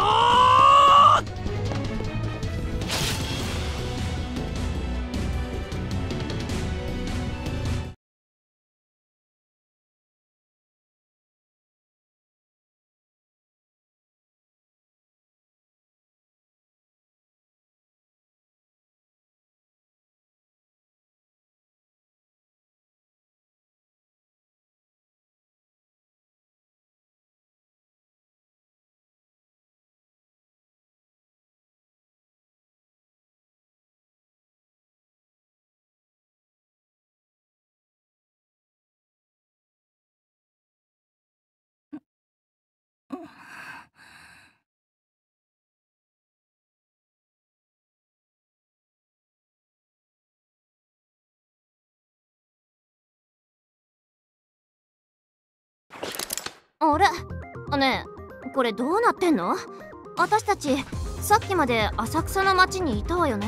あれねえ、これどうなってんの？私たちさっきまで浅草の町にいたわよね。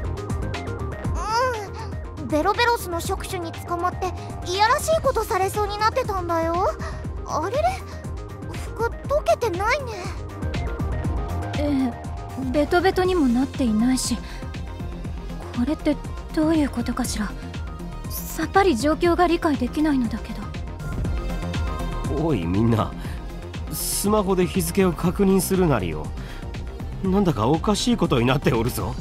ベロベロスの触手に捕まっていやらしいことされそうになってたんだよ。あれれ、服溶けてないね。 ベトベトにもなっていないし、これってどういうことかしら。さっぱり状況が理解できないのだけど。 おいみんな、スマホで日付を確認するなりよ。なんだかおかしいことになっておるぞ。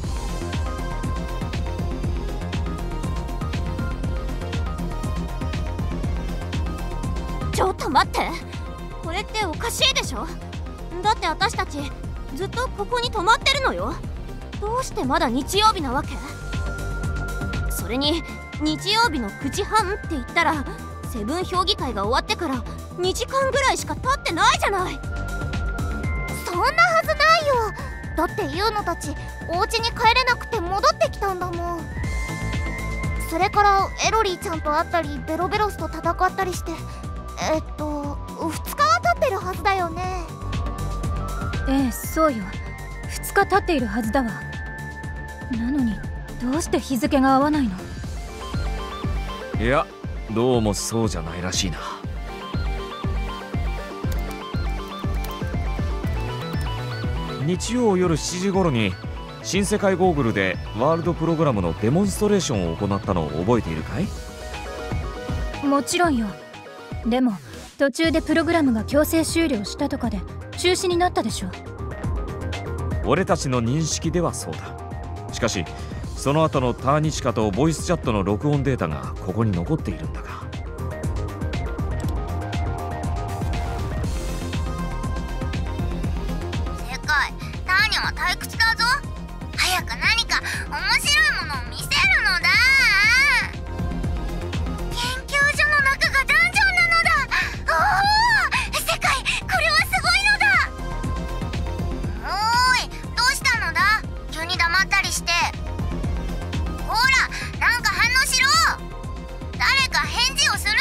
ちょっと待って、これっておかしいでしょ。だって私たちずっとここに泊まってるのよ。どうしてまだ日曜日なわけ？それに日曜日の9時半って言ったらセブン評議会が終わってから2時間ぐらいしか経ってないじゃない。 そんなはずないよ。だってユーノたちお家に帰れなくて戻ってきたんだもん。そそれからエロリーちゃんと会ったりベロベロスと戦ったりして、2日は経ってるはずだよね。 ええ、そうよ。2日経っているはずだわ。なのにどうして日付が合わないの？ いや、どうもそうじゃないらしいな。日曜夜7時頃に新世界ゴーグルでワールドプログラムのデモンストレーションを行ったのを覚えているかい？ もちろんよ。でも途中でプログラムが強制終了したとかで中止になったでしょ。 俺たちの認識ではそうだ。しかしその後のターニチカとボイスチャットの録音データがここに残っているんだが。 世界、ターニャは退屈だぞ。早く何か面白いものを見せるのだ。研究所の中がダンジョンなのだ。おお、世界、これはすごいのだ。おーい、どうしたのだ？急に黙ったりして。ほら、なんか反応しろ。誰か返事をする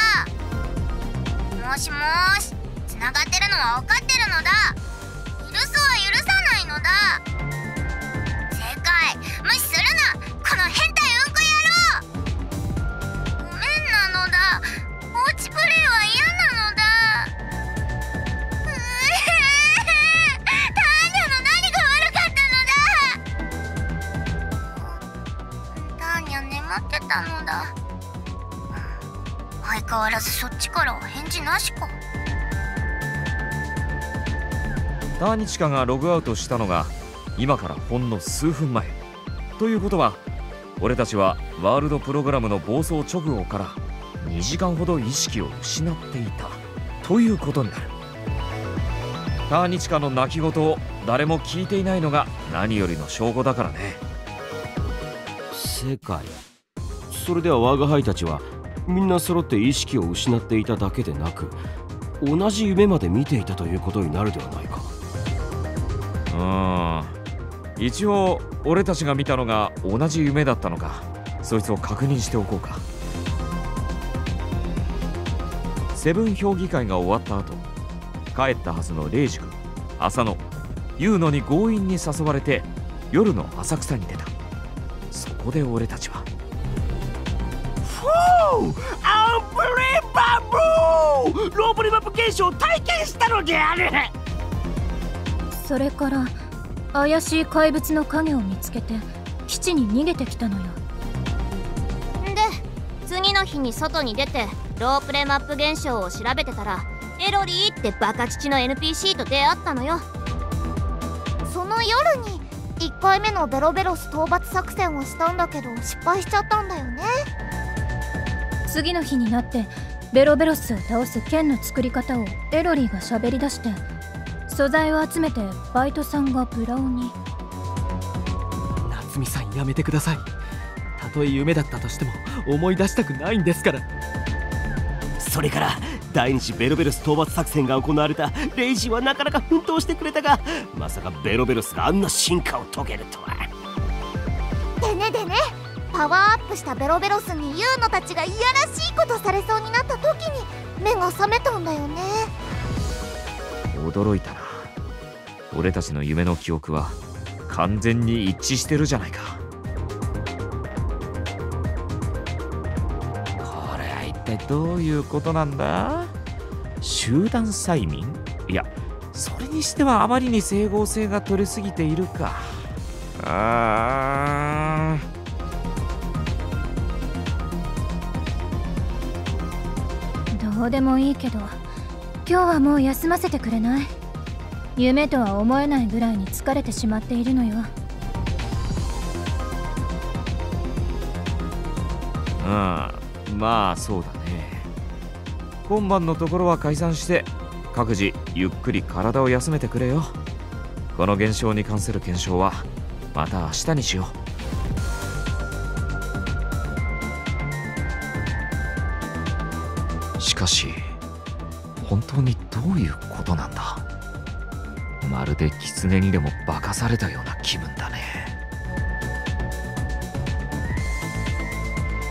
のだ。もしもーし、繋がってるのは分かってるのだ。許すは許さないのだ。世界、無視するな、この変態うんこ野郎。ごめんなのだ。放置プレイは嫌なのだ。ターニャの何が悪かったのだ。ターニャ眠ってたのだ。相変わらずそっちからは返事なしか。 ターニチカがログアウトしたのが今からほんの数分前ということは、俺たちはワールドプログラムの暴走直後から2時間ほど意識を失っていたということになる。ターニチカの泣き言を誰も聞いていないのが何よりの証拠だからね。 世界、それでは我が輩たちはみんな揃って意識を失っていただけでなく、同じ夢まで見ていたということになるではないか。 一応俺たちが見たのが同じ夢だったのか、そいつを確認しておこうか。セブン評議会が終わった後、帰ったはずのレイジ君、浅野、ユウノに強引に誘われて夜の浅草に出た。そこで俺たちはアンブリバブルロープレマップ現象を体験したのである。 それから怪しい怪物の影を見つけて基地に逃げてきたのよ。 で、次の日に外に出てロープレマップ現象を調べてたら、エロリーってバカ父の NPC と出会ったのよ。 その夜に1回目のベロベロス討伐作戦をしたんだけど失敗しちゃったんだよね。 次の日になってベロベロスを倒す剣の作り方をエロリーが喋り出して、素材を集めてバイトさんがブラウに。 夏美さん、やめてください。たとえ夢だったとしても思い出したくないんですから。 それから第二次ベロベロス討伐作戦が行われたレイジはなかなか奮闘してくれたが、まさかベロベロスがあんな進化を遂げるとは。 でね、パワーアップしたベロベロスにユウノたちがいやらしいことされそうになった時に目が覚めたんだよね。 驚いたな。俺たちの夢の記憶は完全に一致してるじゃないか。これは一体どういうことなんだ？集団催眠？いや、それにしてはあまりに整合性が取れすぎているか。 どうでもいいけど今日はもう休ませてくれない？夢とは思えないぐらいに疲れてしまっているのよ。 まあそうだね。今晩のところは解散して各自ゆっくり体を休めてくれよ。この現象に関する検証はまた明日にしよう。しかし本当にどういうことなんだ？まるで狐にでも化かされたような気分だね。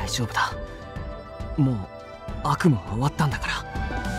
丈夫だ。もう悪夢は終わったんだから。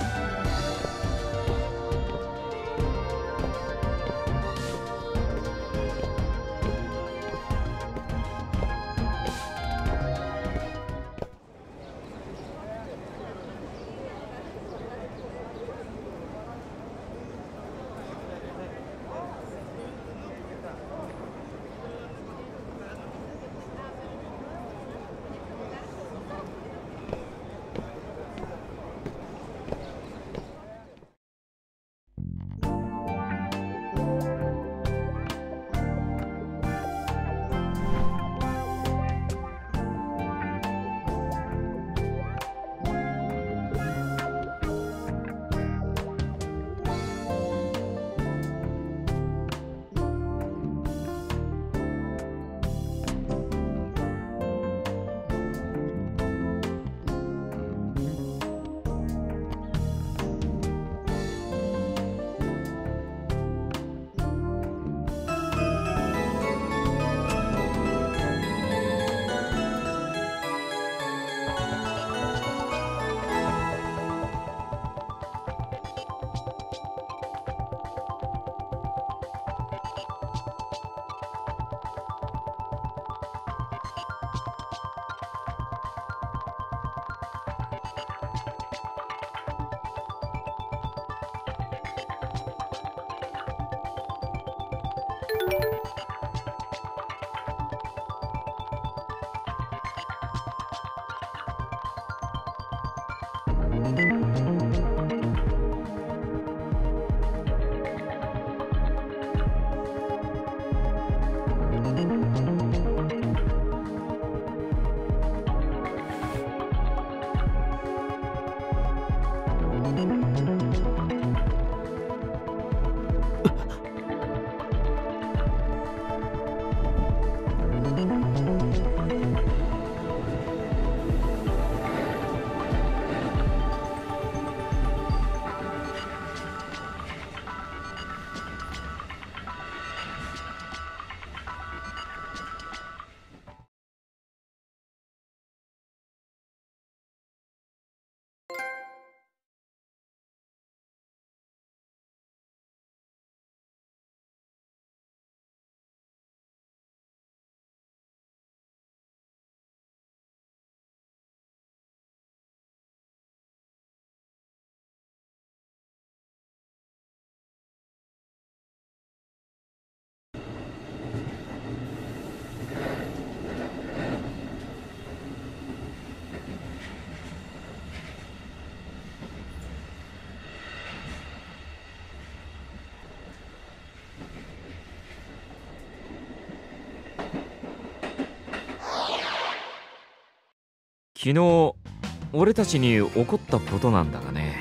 昨日俺たちに起こったことなんだがね。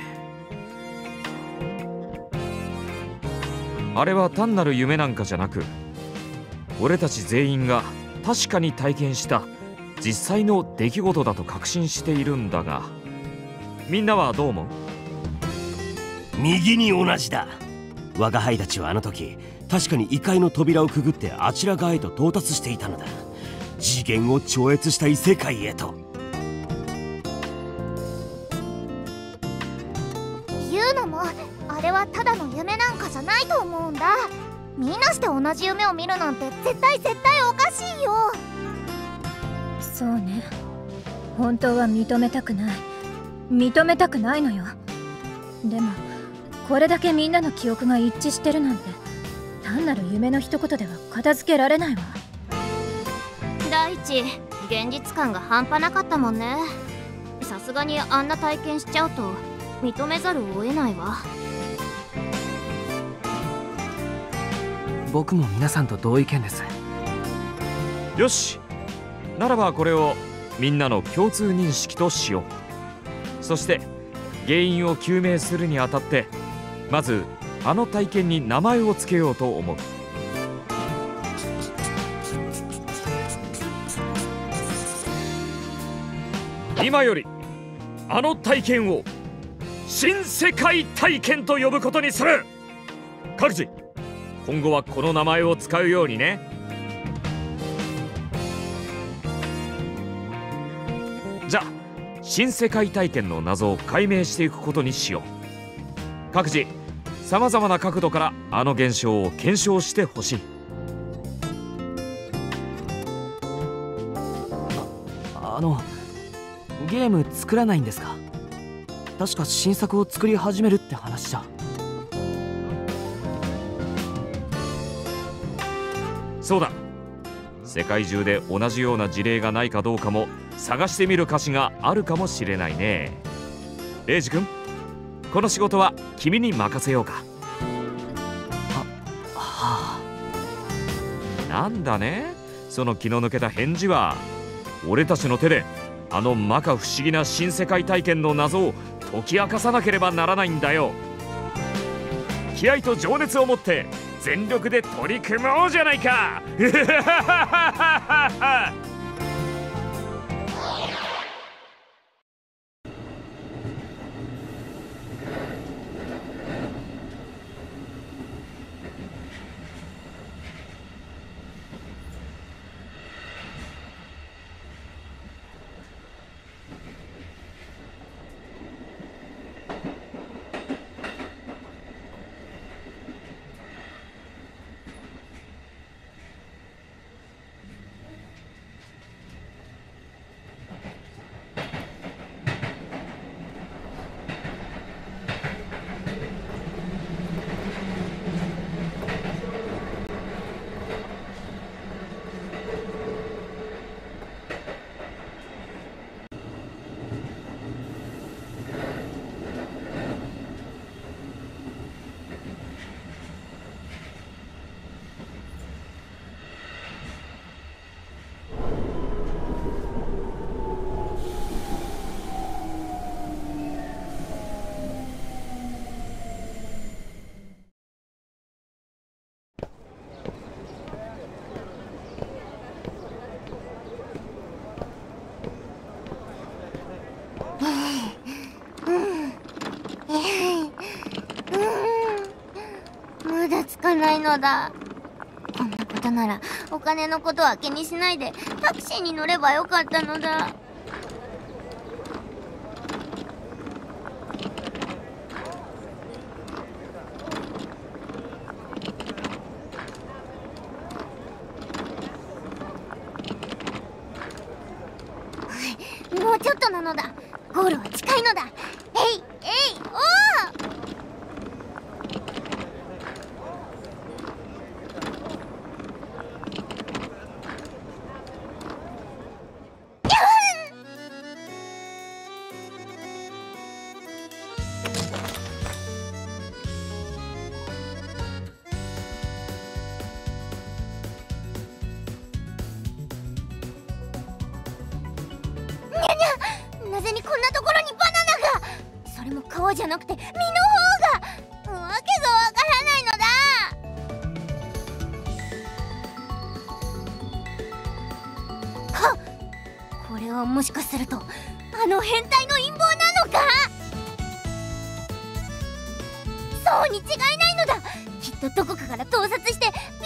あれは単なる夢なんかじゃなく、俺たち全員が確かに体験した実際の出来事だと確信しているんだが、みんなはどう思う？ 右に同じだ。我が輩たちはあの時確かに異界の扉をくぐってあちら側へと到達していたのだ。次元を超越した異世界へと。 言うのもあれはただの夢なんかじゃないと思うんだ。みんなして同じ夢を見るなんて絶対おかしいよ。 そうね、本当は認めたくないのよ。でもこれだけみんなの記憶が一致してるなんて、単なる夢の一言では片付けられないわ。 第一、現実感が半端なかったもんね。さすがにあんな体験しちゃうと認めざるを得ないわ。 僕も皆さんと同意見です。 よし、ならばこれをみんなの共通認識としよう。そして原因を究明するにあたって、まずあの体験に名前を付けようと思う。今よりあの体験を新世界体験と呼ぶことにする。各自今後はこの名前を使うようにね。 じゃあ新世界体験の謎を解明していくことにしよう。各自さまざまな角度からあの現象を検証してほしい。 ゲーム作らないんですか？確か新作を作り始めるって話じゃ。 そうだ、世界中で同じような事例がないかどうかも探してみる価値があるかもしれないね。レイジ君、この仕事は君に任せようか。 はあ。 なんだね、その気の抜けた返事は。俺たちの手であの摩訶不思議な新世界体験の謎を解き明かさなければならないんだよ。気合と情熱を持って全力で取り組もうじゃないか。 まだつかないのだ。こんなことならお金のことは気にしないでタクシーに乗ればよかったのだ。もうちょっとなのだ。ゴールは近いのだ。えいえいおー。なぜにこんなところにバナナが。それも皮じゃなくて実の方が。わけがわからないのだ。はっ、これはもしかするとあの変態の陰謀なのか。そうに違いないのだ。きっとどこかから盗撮して